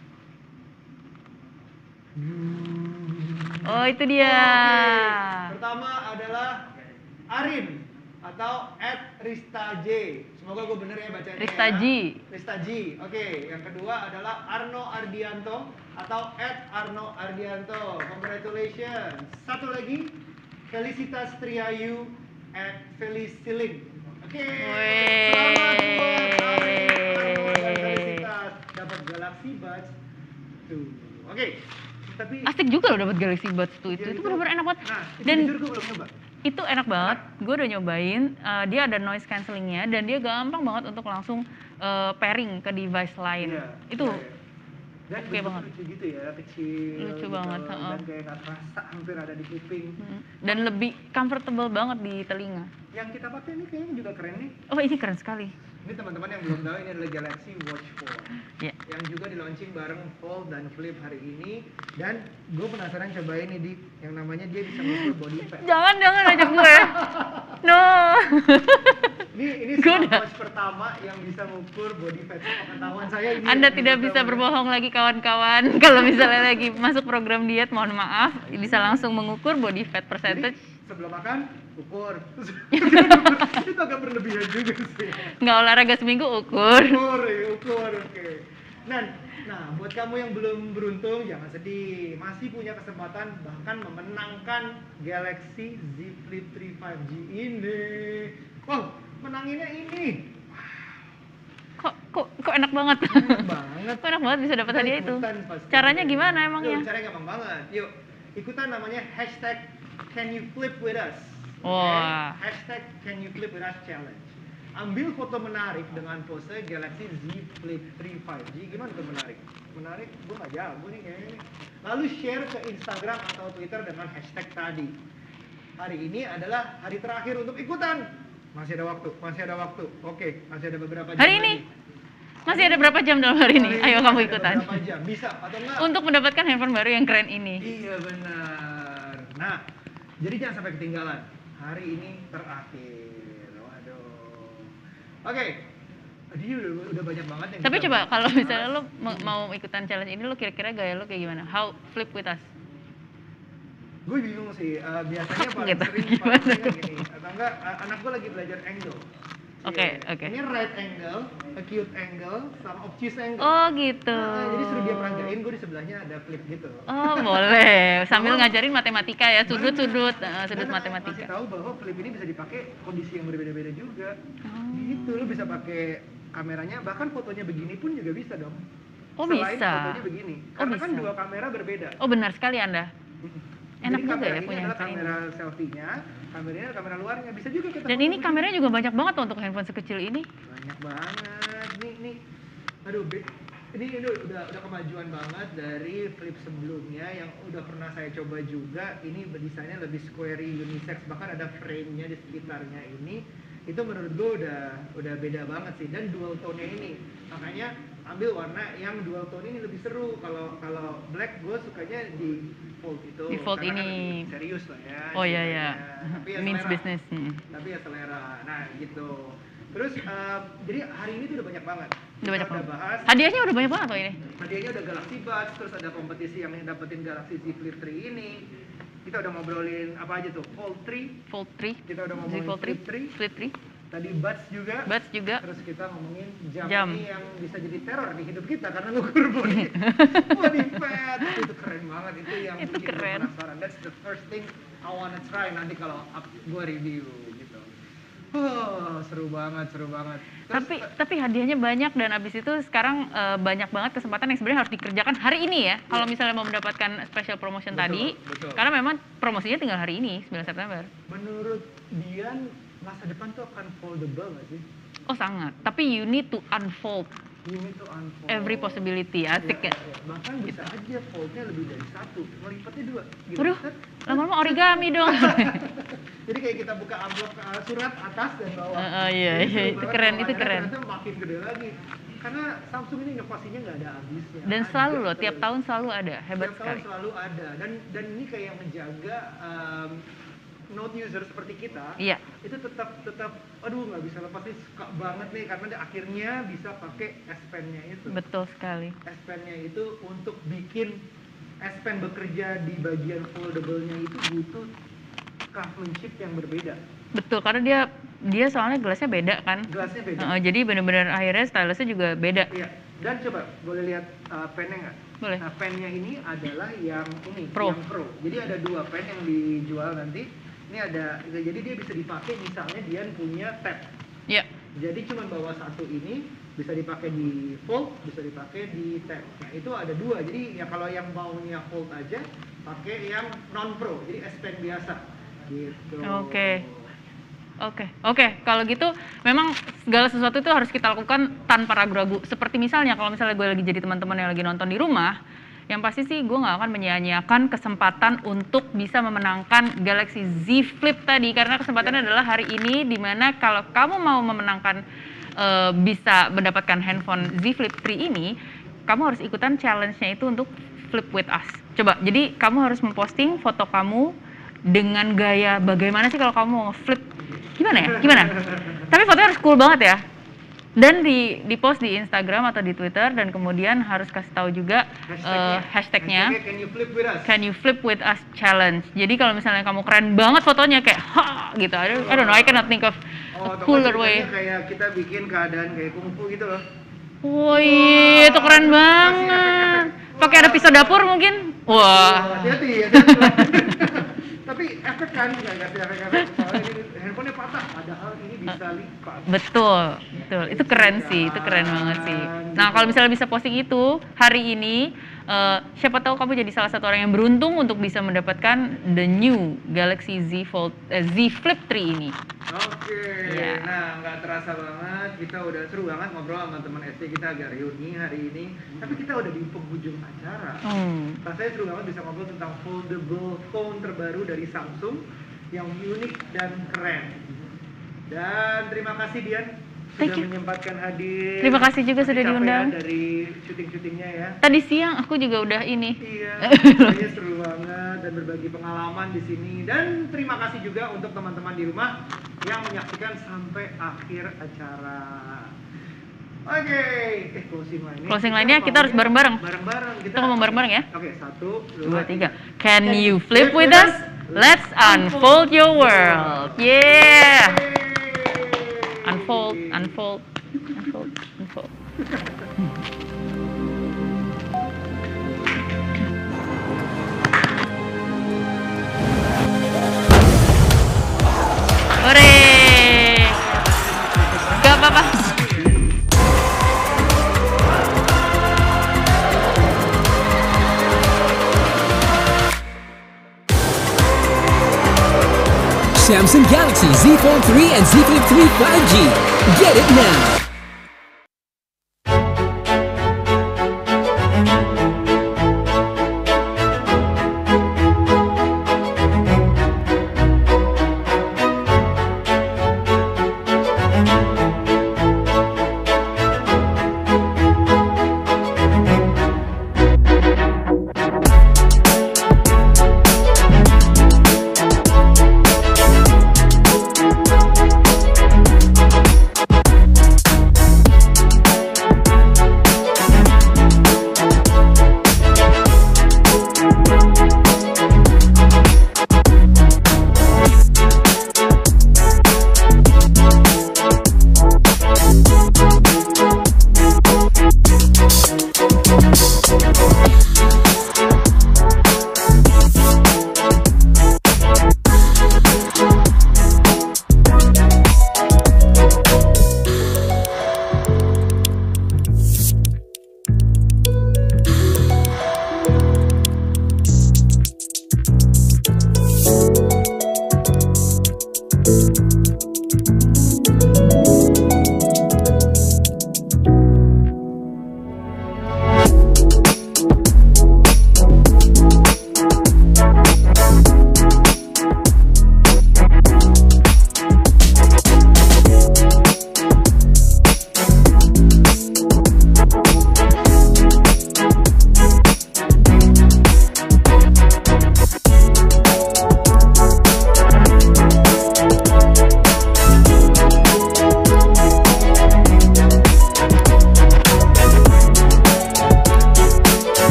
Oh, itu dia. Pertama adalah Arin atau @RistaJ. Semoga gue bener ya bacanya. Ristaji. Oke, yang kedua adalah Arno Ardianto atau @ArnoArdianto. Congratulations. Satu lagi Felicitas Triayu @Feliciling. Oke. Selamat buat Arin, Arno, dan Felicitas dapat Galaxy Buds 2. Oke. Tapi asik juga loh dapat Galaxy Buds 2 itu benar-benar enak banget. Nah, Dan jujur gue belum coba. itu enak banget, gue udah nyobain, dia ada noise cancellingnya dan dia gampang banget untuk langsung pairing ke device lain. Itu Dan oke banget. lucu gitu ya, kecil. Lucu gitu, banget, dan kayak nggak terasa hampir ada di kuping. Dan lebih comfortable banget di telinga. Yang kita pakai ini kayaknya juga keren nih. Oh, ini keren sekali. Ini teman-teman yang belum tahu, ini adalah Galaxy Watch 4 yang juga di launching bareng Fold dan Flip hari ini. Dan gue penasaran cobain ini di yang namanya dia bisa ngukur body fat. Jangan ajak gue. No. Ini smartwatch pertama yang bisa mengukur body fat. Pengetahuan saya ini. Anda tidak bisa berbohong lagi kawan-kawan. Kalau misalnya lagi masuk program diet, mohon maaf, bisa langsung mengukur body fat percentage. Jadi, sebelum makan ukur. Itu agak berlebihan juga sih. Nggak olahraga seminggu ukur. Ukur, oke. Nah, buat kamu yang belum beruntung jangan sedih, masih punya kesempatan bahkan memenangkan Galaxy Z Flip 3 5G ini. Wow, menanginnya ini. Kok enak banget. Kok enak banget bisa dapat hadiah itu. Caranya gimana emangnya? Caranya gampang banget. Yuk, ikutan namanya #CanYouFlipWithUs. Wah. #CanYouFlipWithUs challenge. Ambil foto menarik dengan pose Galaxy Z Flip 3 5G. Gimana tuh menarik? Menarik, gue nggak jago nih kayaknya. Lalu share ke Instagram atau Twitter dengan hashtag tadi. Hari ini adalah hari terakhir untuk ikutan. Masih ada waktu. Oke, masih ada beberapa jam hari ini lagi. Masih ada berapa jam dalam hari ini? Ayo kamu ikutan. Berapa jam? Bisa atau enggak? Untuk mendapatkan handphone baru yang keren ini. Iya benar. Nah, jadi jangan sampai ketinggalan. Hari ini terakhir. Waduh. Oke. Jadi udah banyak banget yang. Tapi coba kalau misalnya lo mau ikutan challenge ini, lo kira-kira gaya lo kayak gimana? How flip with us? Gue bingung sih, biasanya paling gitu. sering gini, atau enggak anak gue lagi belajar angle. Oke. Ini right angle, acute angle, sama obtuse angle. Oh gitu. Jadi suruh dia peragain, gue di sebelahnya ada flip gitu. Oh boleh, sambil ngajarin matematika ya, sudut matematika. Masih tahu bahwa flip ini bisa dipakai kondisi yang berbeda-beda juga. Gitu, lo bisa pakai kameranya, bahkan fotonya begini pun juga bisa dong. Oh Selain bisa. fotonya begini, karena kan dua kamera berbeda. Oh benar sekali Anda. Enak jadi juga ya ini punya adalah handphone kamera selfie-nya, kameranya kamera luarnya, bisa juga kita. Dan ini kameranya juga banyak banget untuk handphone sekecil ini. Banyak banget, nih. Aduh, ini udah kemajuan banget dari Flip sebelumnya yang udah pernah saya coba juga. Ini desainnya lebih squarey, unisex, bahkan ada frame-nya di sekitarnya ini. Itu menurut gue udah beda banget sih, dan dual tone-nya ini. Makanya ambil warna yang dual tone ini lebih seru. Kalau black gue sukanya di fold itu. Di fold karena ini. Kan serius lah ya. Oh iya ya. Tapi ya Means selera. business. Tapi ya selera. Nah gitu. Terus jadi hari ini tuh udah banyak banget. Udah banyak Kita banget. bahas. Hadiahnya udah banyak banget loh ini. Hadiahnya udah Galaxy Buds, terus ada kompetisi yang dapetin Galaxy Z Flip 3 ini. Kita udah ngobrolin apa aja tuh? Fold 3. Kita udah ngomongin Fold 3. Flip 3. Tadi Buds juga. Terus kita ngomongin jam ini yang bisa jadi teror di hidup kita karena ngukur body fat. Itu keren banget, itu yang bikin gue penasaran. That's the first thing I wanna try nanti kalau gue review gitu. Seru banget. Terus, Tapi hadiahnya banyak, dan abis itu sekarang banyak banget kesempatan yang sebenarnya harus dikerjakan hari ini ya. Kalau misalnya mau mendapatkan special promotion tadi, karena memang promosinya tinggal hari ini 9 September. Menurut Dian, masa depan tuh akan foldable nggak sih? Oh sangat, tapi you need to unfold. Every possibility, asik ya. Bahkan bisa aja foldnya lebih dari satu, melipatnya 2. Waduh, lama-lama origami dong. Jadi kayak kita buka amplop surat atas dan bawah. Iya, itu keren. Ternyata makin gede lagi. Karena Samsung ini inovasinya nggak ada habisnya. Dan selalu loh, tiap tahun selalu ada, hebat tiap sekali. Tahun selalu ada, dan ini kayak menjaga Note user seperti kita, itu tetap, aduh nggak bisa lepas nih, suka banget nih karena akhirnya bisa pakai S Pen-nya itu. Betul sekali. S Pen-nya itu untuk bikin S Pen bekerja di bagian foldable-nya itu butuh craftsmanship yang berbeda. Betul, karena dia soalnya gelasnya beda kan. Gelasnya beda. Jadi benar-benar akhirnya stylus-nya juga beda. Iya. Dan coba boleh lihat pennya nggak? Boleh. Nah, pennya ini adalah yang ini, Pro. yang Pro. Jadi ada 2 pen yang dijual nanti. Ini ada, jadi dia bisa dipakai misalnya Dian punya tab. Iya. Jadi cuma bawa satu ini bisa dipakai di fold, bisa dipakai di tab. Nah itu ada 2. Jadi ya kalau yang maunya fold aja, pakai yang non pro, jadi S Pen biasa. Gitu. Oke. Kalau gitu, memang segala sesuatu itu harus kita lakukan tanpa ragu-ragu. Seperti misalnya kalau misalnya gue lagi jadi teman-teman yang lagi nonton di rumah, yang pasti sih gue nggak akan menyia-nyiakan kesempatan untuk bisa memenangkan Galaxy Z Flip tadi, karena kesempatannya adalah hari ini, dimana kalau kamu mau memenangkan bisa mendapatkan handphone Z Flip 3 ini, kamu harus ikutan challenge-nya itu untuk flip with us. Coba, jadi kamu harus memposting foto kamu dengan gaya bagaimana sih kalau kamu mau flip, gimana? Tapi fotonya harus cool banget ya. Dan di post di Instagram atau di Twitter, dan kemudian harus kasih tahu juga hashtagnya Can you flip with us challenge. Jadi kalau misalnya kamu keren banget fotonya kayak gitu, I don't know, I cannot think of a cooler way. Kayak kita bikin keadaan kayak kungfu gitu loh. Wih, itu keren banget. Pakai ada pisau dapur mungkin. Wah. Hati-hati. Tapi efek kan, nggak kasih efek-efek. Soalnya ini handphonenya patah, padahal ini bisa lipat. Betul. Itu keren sih, itu keren banget sih. Nah, kalau misalnya bisa posting itu hari ini, siapa tahu kamu jadi salah satu orang yang beruntung untuk bisa mendapatkan the new Galaxy Z Flip 3 ini. Nah nggak terasa banget, kita udah seru banget ngobrol sama teman SD kita, agak reuni hari ini. Tapi kita udah di penghujung acara. Rasanya seru banget bisa ngobrol tentang foldable phone terbaru dari Samsung yang unik dan keren. Dan terima kasih Dian sudah menyempatkan hadir. Terima kasih juga sudah diundang. Dari syuting-syutingnya ya. Tadi siang aku juga udah ini. Iya, seru banget dan berbagi pengalaman di sini. Dan terima kasih juga untuk teman-teman di rumah yang menyaksikan sampai akhir acara. Oke, closing line-nya kita harus bareng-bareng. Kita ngomong bareng-bareng ya. Oke, 1, 2, 3. Can you flip with us? Let's unfold your world. Yeah. Unfold. Hore. Gak apa-apa. Samsung Galaxy Z Fold 3 and Z Flip 3 5G. Get it now!